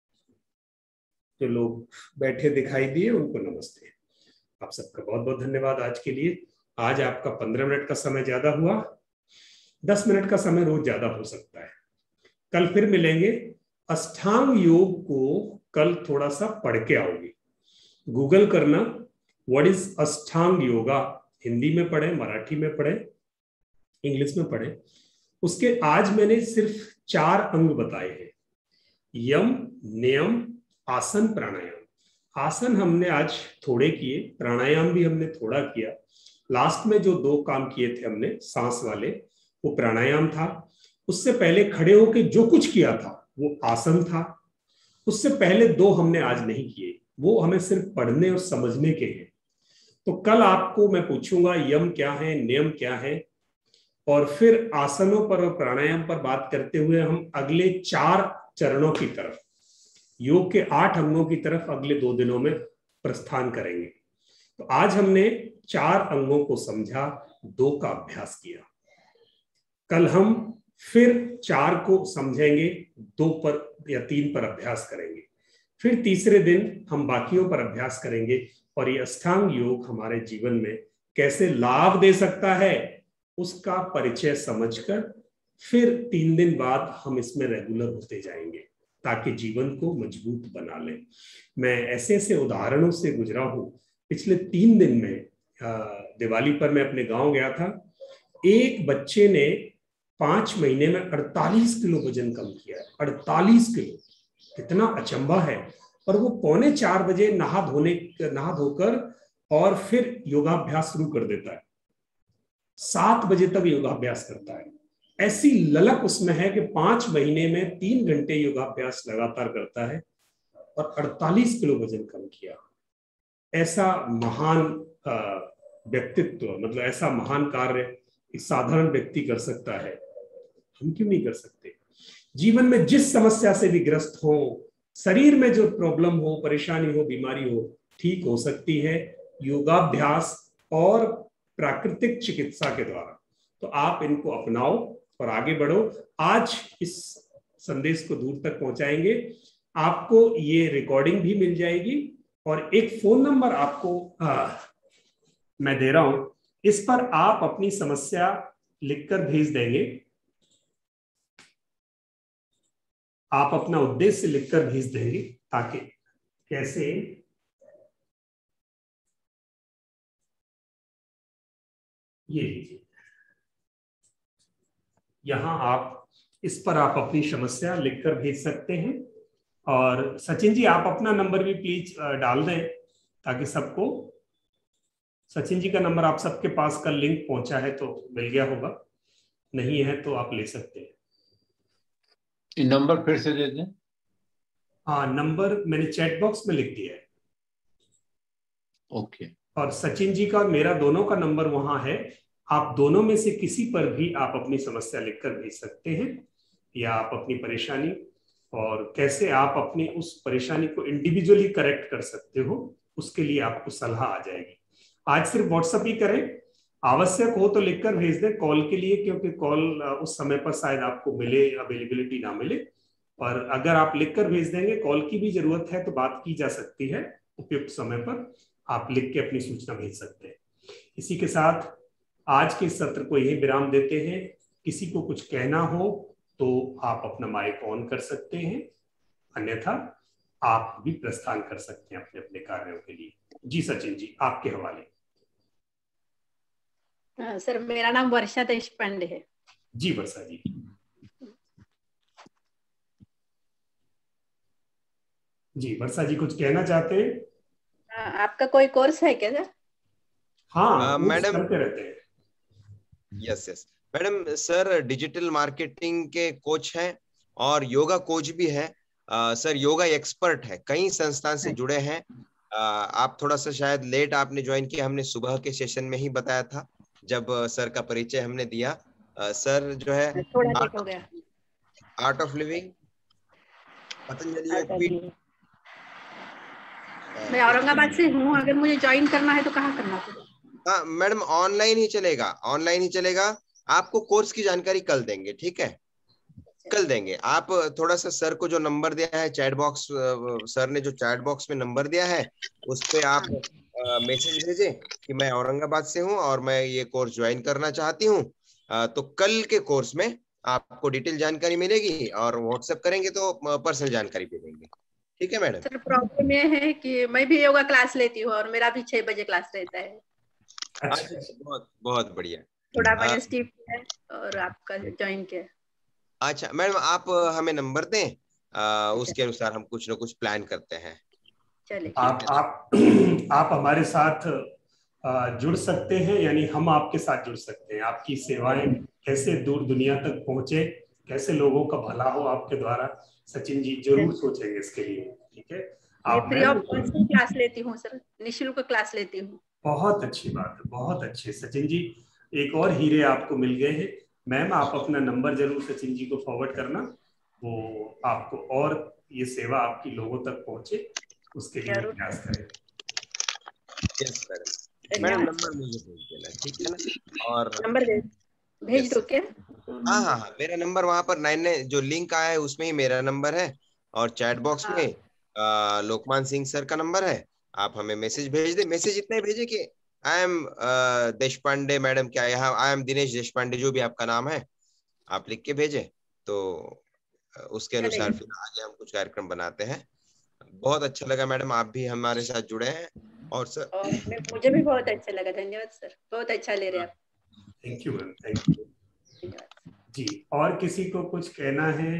जो लोग बैठे दिखाई दिए उनको नमस्ते। आप सबका बहुत बहुत धन्यवाद आज के लिए। आज आपका 15 मिनट का समय ज्यादा हुआ, 10 मिनट का समय रोज ज्यादा हो सकता है। कल फिर मिलेंगे। अष्टांग योग को कल थोड़ा सा पढ़ के आओगे, गूगल करना व्हाट इज अष्टांग योगा, हिंदी में पढ़े, मराठी में पढ़े, इंग्लिश में पढ़े। उसके आज मैंने सिर्फ 4 अंग बताए हैं, यम, नियम, आसन, प्राणायाम। आसन हमने आज थोड़े किए, प्राणायाम भी हमने थोड़ा किया। लास्ट में जो 2 काम किए थे हमने सांस वाले, वो प्राणायाम था। उससे पहले खड़े होके जो कुछ किया था वो आसन था। उससे पहले 2 हमने आज नहीं किए, वो हमें सिर्फ पढ़ने और समझने के हैं। तो कल आपको मैं पूछूंगा यम क्या है, नियम क्या है, और फिर आसनों पर और प्राणायाम पर बात करते हुए हम अगले 4 चरणों की तरफ, योग के 8 अंगों की तरफ अगले 2 दिनों में प्रस्थान करेंगे। तो आज हमने 4 अंगों को समझा, 2 का अभ्यास किया। कल हम फिर 4 को समझेंगे, 2 पर या 3 पर अभ्यास करेंगे। फिर तीसरे दिन हम बाकियों पर अभ्यास करेंगे और ये अष्टांग योग हमारे जीवन में कैसे लाभ दे सकता है उसका परिचय समझकर फिर 3 दिन बाद हम इसमें रेगुलर होते जाएंगे ताकि जीवन को मजबूत बना लें। मैं ऐसे ऐसे उदाहरणों से गुजरा हूं। पिछले 3 दिन में दिवाली पर मैं अपने गांव गया था। एक बच्चे ने 5 महीने में 48 किलो वजन कम किया है। 48 किलो, कितना अचंभा है। और वो 3:45 बजे नहा धोकर और फिर योगाभ्यास शुरू कर देता है। 7 बजे तक योगाभ्यास करता है। ऐसी ललक उसमें है कि 5 महीने में 3 घंटे योगाभ्यास लगातार करता है और 48 किलो वजन कम किया। ऐसा महान व्यक्तित्व, मतलब ऐसा महान कार्य एक साधारण व्यक्ति कर सकता है, हम क्यों नहीं कर सकते? जीवन में जिस समस्या से भी ग्रस्त हो, शरीर में जो प्रॉब्लम हो, परेशानी हो, बीमारी हो, ठीक हो सकती है योगाभ्यास और प्राकृतिक चिकित्सा के द्वारा। तो आप इनको अपनाओ और आगे बढ़ो। आज इस संदेश को दूर तक पहुंचाएंगे। आपको ये रिकॉर्डिंग भी मिल जाएगी और एक फोन नंबर आपको मैं दे रहा हूं, इस पर आप अपनी समस्या लिखकर भेज देंगे। आप अपना उद्देश्य लिखकर भेज देंगे ताकि कैसे ये लीजिए, यहां आप इस पर आप अपनी समस्या लिखकर भेज सकते हैं। और सचिन जी आप अपना नंबर भी प्लीज डाल दें ताकि सबको, सचिन जी का नंबर आप सबके पास का लिंक पहुंचा है तो मिल गया होगा, नहीं है तो आप ले सकते हैं। नंबर फिर से दे दें। हाँ, नंबर मैंने चैट बॉक्स में लिख दिया है। ओके। और सचिन जी का, मेरा दोनों का नंबर वहां है। आप दोनों में से किसी पर भी आप अपनी समस्या लिखकर भेज सकते हैं, या आप अपनी परेशानी और कैसे आप अपनी उस परेशानी को इंडिविजुअली करेक्ट कर सकते हो, उसके लिए आपको सलाह आ जाएगी। आज सिर्फ व्हाट्सएप ही करें, आवश्यक हो तो लिखकर भेज दें कॉल के लिए, क्योंकि कॉल उस समय पर शायद आपको मिले, अवेलेबिलिटी ना मिले। और अगर आप लिखकर भेज देंगे, कॉल की भी जरूरत है तो बात की जा सकती है, उपयुक्त समय पर आप लिख के अपनी सूचना भेज सकते हैं। इसी के साथ आज के सत्र को यही विराम देते हैं। किसी को कुछ कहना हो तो आप अपना माइक ऑन कर सकते हैं, अन्यथा आप भी प्रस्थान कर सकते हैं अपने अपने कार्यों के लिए। जी सचिन जी, आपके हवाले। सर, मेरा नाम वर्षा देशपांडे है। जी वर्षा जी। जी वर्षा जी कुछ कहना चाहते हैं? आपका कोई कोर्स है क्या सर? हाँ मैडम, करते रहते हैं। Yes yes madam, sir digital marketing के कोच हैं और योगा कोच भी है। सर योगा एक्सपर्ट है, कई संस्थान से जुड़े हैं। आप थोड़ा सा शायद लेट आपने ज्वाइन किया, हमने सुबह के सेशन में ही बताया था जब सर का परिचय हमने दिया। सर जो है थोड़ा लेट हो गया। Art of living, Patanjali Yogpeeth. मैं औरंगाबाद से हूँ, अगर मुझे ज्वाइन करना है तो कहाँ करना पड़ेगा? हाँ मैडम, ऑनलाइन ही चलेगा, ऑनलाइन ही चलेगा। आपको कोर्स की जानकारी कल देंगे, ठीक है? कल देंगे। आप थोड़ा सा सर को जो नंबर दिया है चैट बॉक्स, सर ने जो चैट बॉक्स में नंबर दिया है उस पे आप मैसेज भेजें कि मैं औरंगाबाद से हूँ और मैं ये कोर्स ज्वाइन करना चाहती हूँ। तो कल के कोर्स में आपको डिटेल जानकारी मिलेगी और व्हाट्सएप करेंगे तो पर्सनल जानकारी भी देंगे, ठीक है मैडम? सर प्रॉब्लम ये है कि मैं भी योगा क्लास लेती हूँ और मेरा भी 6 बजे क्लास रहता है। अच्छा, बहुत बहुत बढ़िया। थोड़ा मैंने स्टीप किया है और आपका ज्वाइन किया। अच्छा मैडम, आप हमें नंबर दें, उसके अनुसार हम कुछ ना कुछ प्लान करते हैं। चलिए आप हमारे साथ जुड़ सकते हैं, यानी हम आपके साथ जुड़ सकते हैं। आपकी सेवाएं कैसे दूर दुनिया तक पहुंचे, कैसे लोगों का भला हो आपके द्वारा, सचिन जी जरूर सोचेंगे इसके लिए, ठीक है? आप फ्री ऑफ कॉस्ट क्लास लेती हूँ सर, निःशुल्क क्लास लेती हूँ। बहुत अच्छी बात है, बहुत अच्छे। सचिन जी एक और हीरे आपको मिल गए हैं। मैम आप अपना नंबर जरूर सचिन जी को फॉरवर्ड करना, वो आपको और ये सेवा आपकी लोगों तक पहुंचे उसके लिए प्रयास करें। यस मैडम, नंबर मुझे भेज देना, ठीक है ना? और नंबर भेज दो क्या? हाँ हाँ हाँ, मेरा नंबर वहां पर 9 जो लिंक आया है उसमें ही मेरा नंबर है और चैट बॉक्स में लोकमान सिंह सर का नंबर है। आप हमें मैसेज भेज दे, मैसेज इतना ही भेजे कि आई एम देश पांडे मैडम, क्या यहाँ आई एम दिनेश देश पांडे, जो भी आपका नाम है आप लिख के भेजे तो उसके अनुसार फिर आगे हम कुछ कार्यक्रम बनाते हैं। बहुत अच्छा लगा मैडम, आप भी हमारे साथ जुड़े हैं। और सर मुझे भी बहुत अच्छा लगा, धन्यवाद सर, बहुत अच्छा ले रहे हैं आप। Thank you ma'am, thank you ji. और किसी को कुछ कहना है?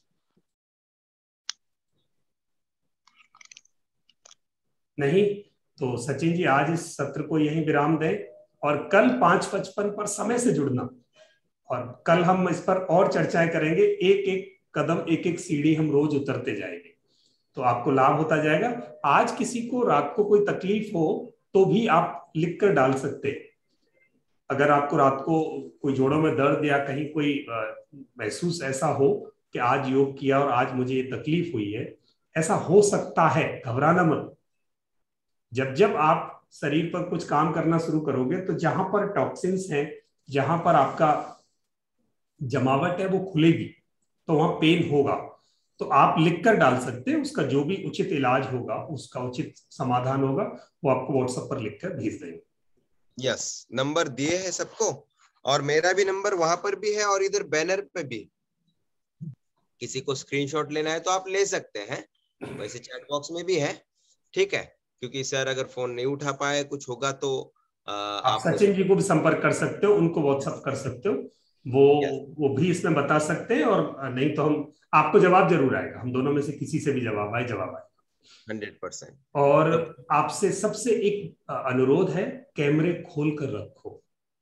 नहीं तो सचिन जी आज इस सत्र को यहीं विराम दें और कल 5:55 पर समय से जुड़ना, और कल हम इस पर और चर्चाएं करेंगे। एक एक कदम, एक एक सीढ़ी हम रोज उतरते जाएंगे तो आपको लाभ होता जाएगा। आज किसी को रात को कोई तकलीफ हो तो भी आप लिख कर डाल सकते हैं। अगर आपको रात को कोई जोड़ों में दर्द या कहीं कोई महसूस ऐसा हो कि आज योग किया और आज मुझे ये तकलीफ हुई है, ऐसा हो सकता है, घबराना मत। जब जब आप शरीर पर कुछ काम करना शुरू करोगे तो जहां पर टॉक्सिन्स हैं, जहां पर आपका जमावट है वो खुलेगी, तो वहां पेन होगा। तो आप लिख कर डाल सकते हैं, उसका जो भी उचित इलाज होगा, उसका उचित समाधान होगा, वो आपको व्हाट्सएप पर लिखकर भेज देंगे। यस, नंबर दिए है सबको और मेरा भी नंबर वहां पर भी है और इधर बैनर पे भी। किसी को स्क्रीनशॉट लेना है तो आप ले सकते हैं, वैसे चैट बॉक्स में भी है, ठीक है? क्योंकि सर अगर फोन नहीं उठा पाए, कुछ होगा तो आप सचिन जी को भी संपर्क कर सकते हो, उनको व्हाट्सएप कर सकते हो, वो भी इसमें बता सकते हैं। और नहीं तो हम आपको जवाब जरूर आएगा, हम दोनों में से किसी से भी जवाब आए 100%। और आपसे सबसे एक अनुरोध है, कैमरे खोल कर रखो।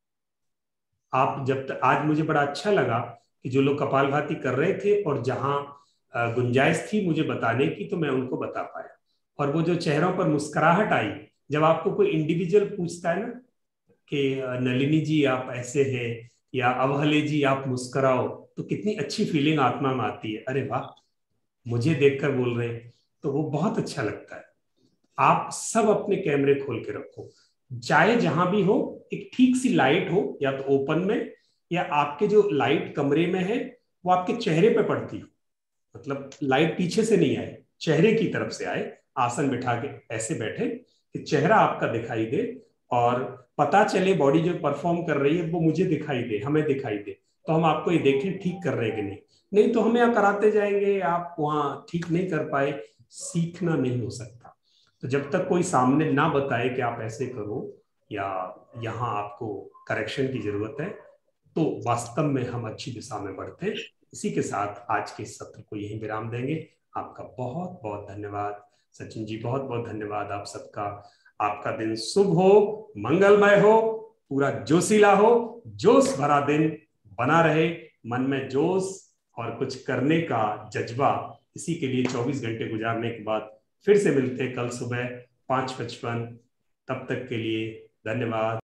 आप जब तक, आज मुझे बड़ा अच्छा लगा कि जो लोग कपालभाति कर रहे थे और जहां गुंजाइश थी मुझे बताने की, तो मैं उनको बता पाया। और वो जो चेहरों पर मुस्कुराहट आई, जब आपको कोई इंडिविजुअल पूछता है ना कि नलिनी जी आप ऐसे हैं, या अवहले जी आप मुस्कुराओ, तो कितनी अच्छी फीलिंग आत्मा में आती है। अरे वाह, मुझे देखकर बोल रहे हैं, तो वो बहुत अच्छा लगता है। आप सब अपने कैमरे खोल के रखो, चाहे जहां भी हो, एक ठीक सी लाइट हो, या तो ओपन में, या आपके जो लाइट कमरे में है वो आपके चेहरे पे पड़ती हो, मतलब लाइट पीछे से नहीं आए, चेहरे की तरफ से आए। आसन बिठा के ऐसे बैठे कि चेहरा आपका दिखाई दे और पता चले बॉडी जो परफॉर्म कर रही है वो मुझे दिखाई दे, हमें दिखाई दे, तो हम आपको ये देखें ठीक कर रहे हैं कि नहीं। नहीं तो हम यहाँ कराते जाएंगे, आप वहां ठीक नहीं कर पाए, सीखना नहीं हो सकता। तो जब तक कोई सामने ना बताए कि आप ऐसे करो या यहाँ आपको करेक्शन की जरूरत है, तो वास्तव में हम अच्छी दिशा में बढ़ते हैं। इसी के साथ आज के सत्र को यहीं विराम देंगे। आपका बहुत बहुत धन्यवाद। सचिन जी बहुत बहुत धन्यवाद आप सबका। आपका दिन शुभ हो, मंगलमय हो, पूरा जोशीला हो, जोश भरा दिन बना रहे, मन में जोश और कुछ करने का जज्बा। इसी के लिए 24 घंटे गुजारने के बाद फिर से मिलते हैं कल सुबह 5:55। तब तक के लिए धन्यवाद।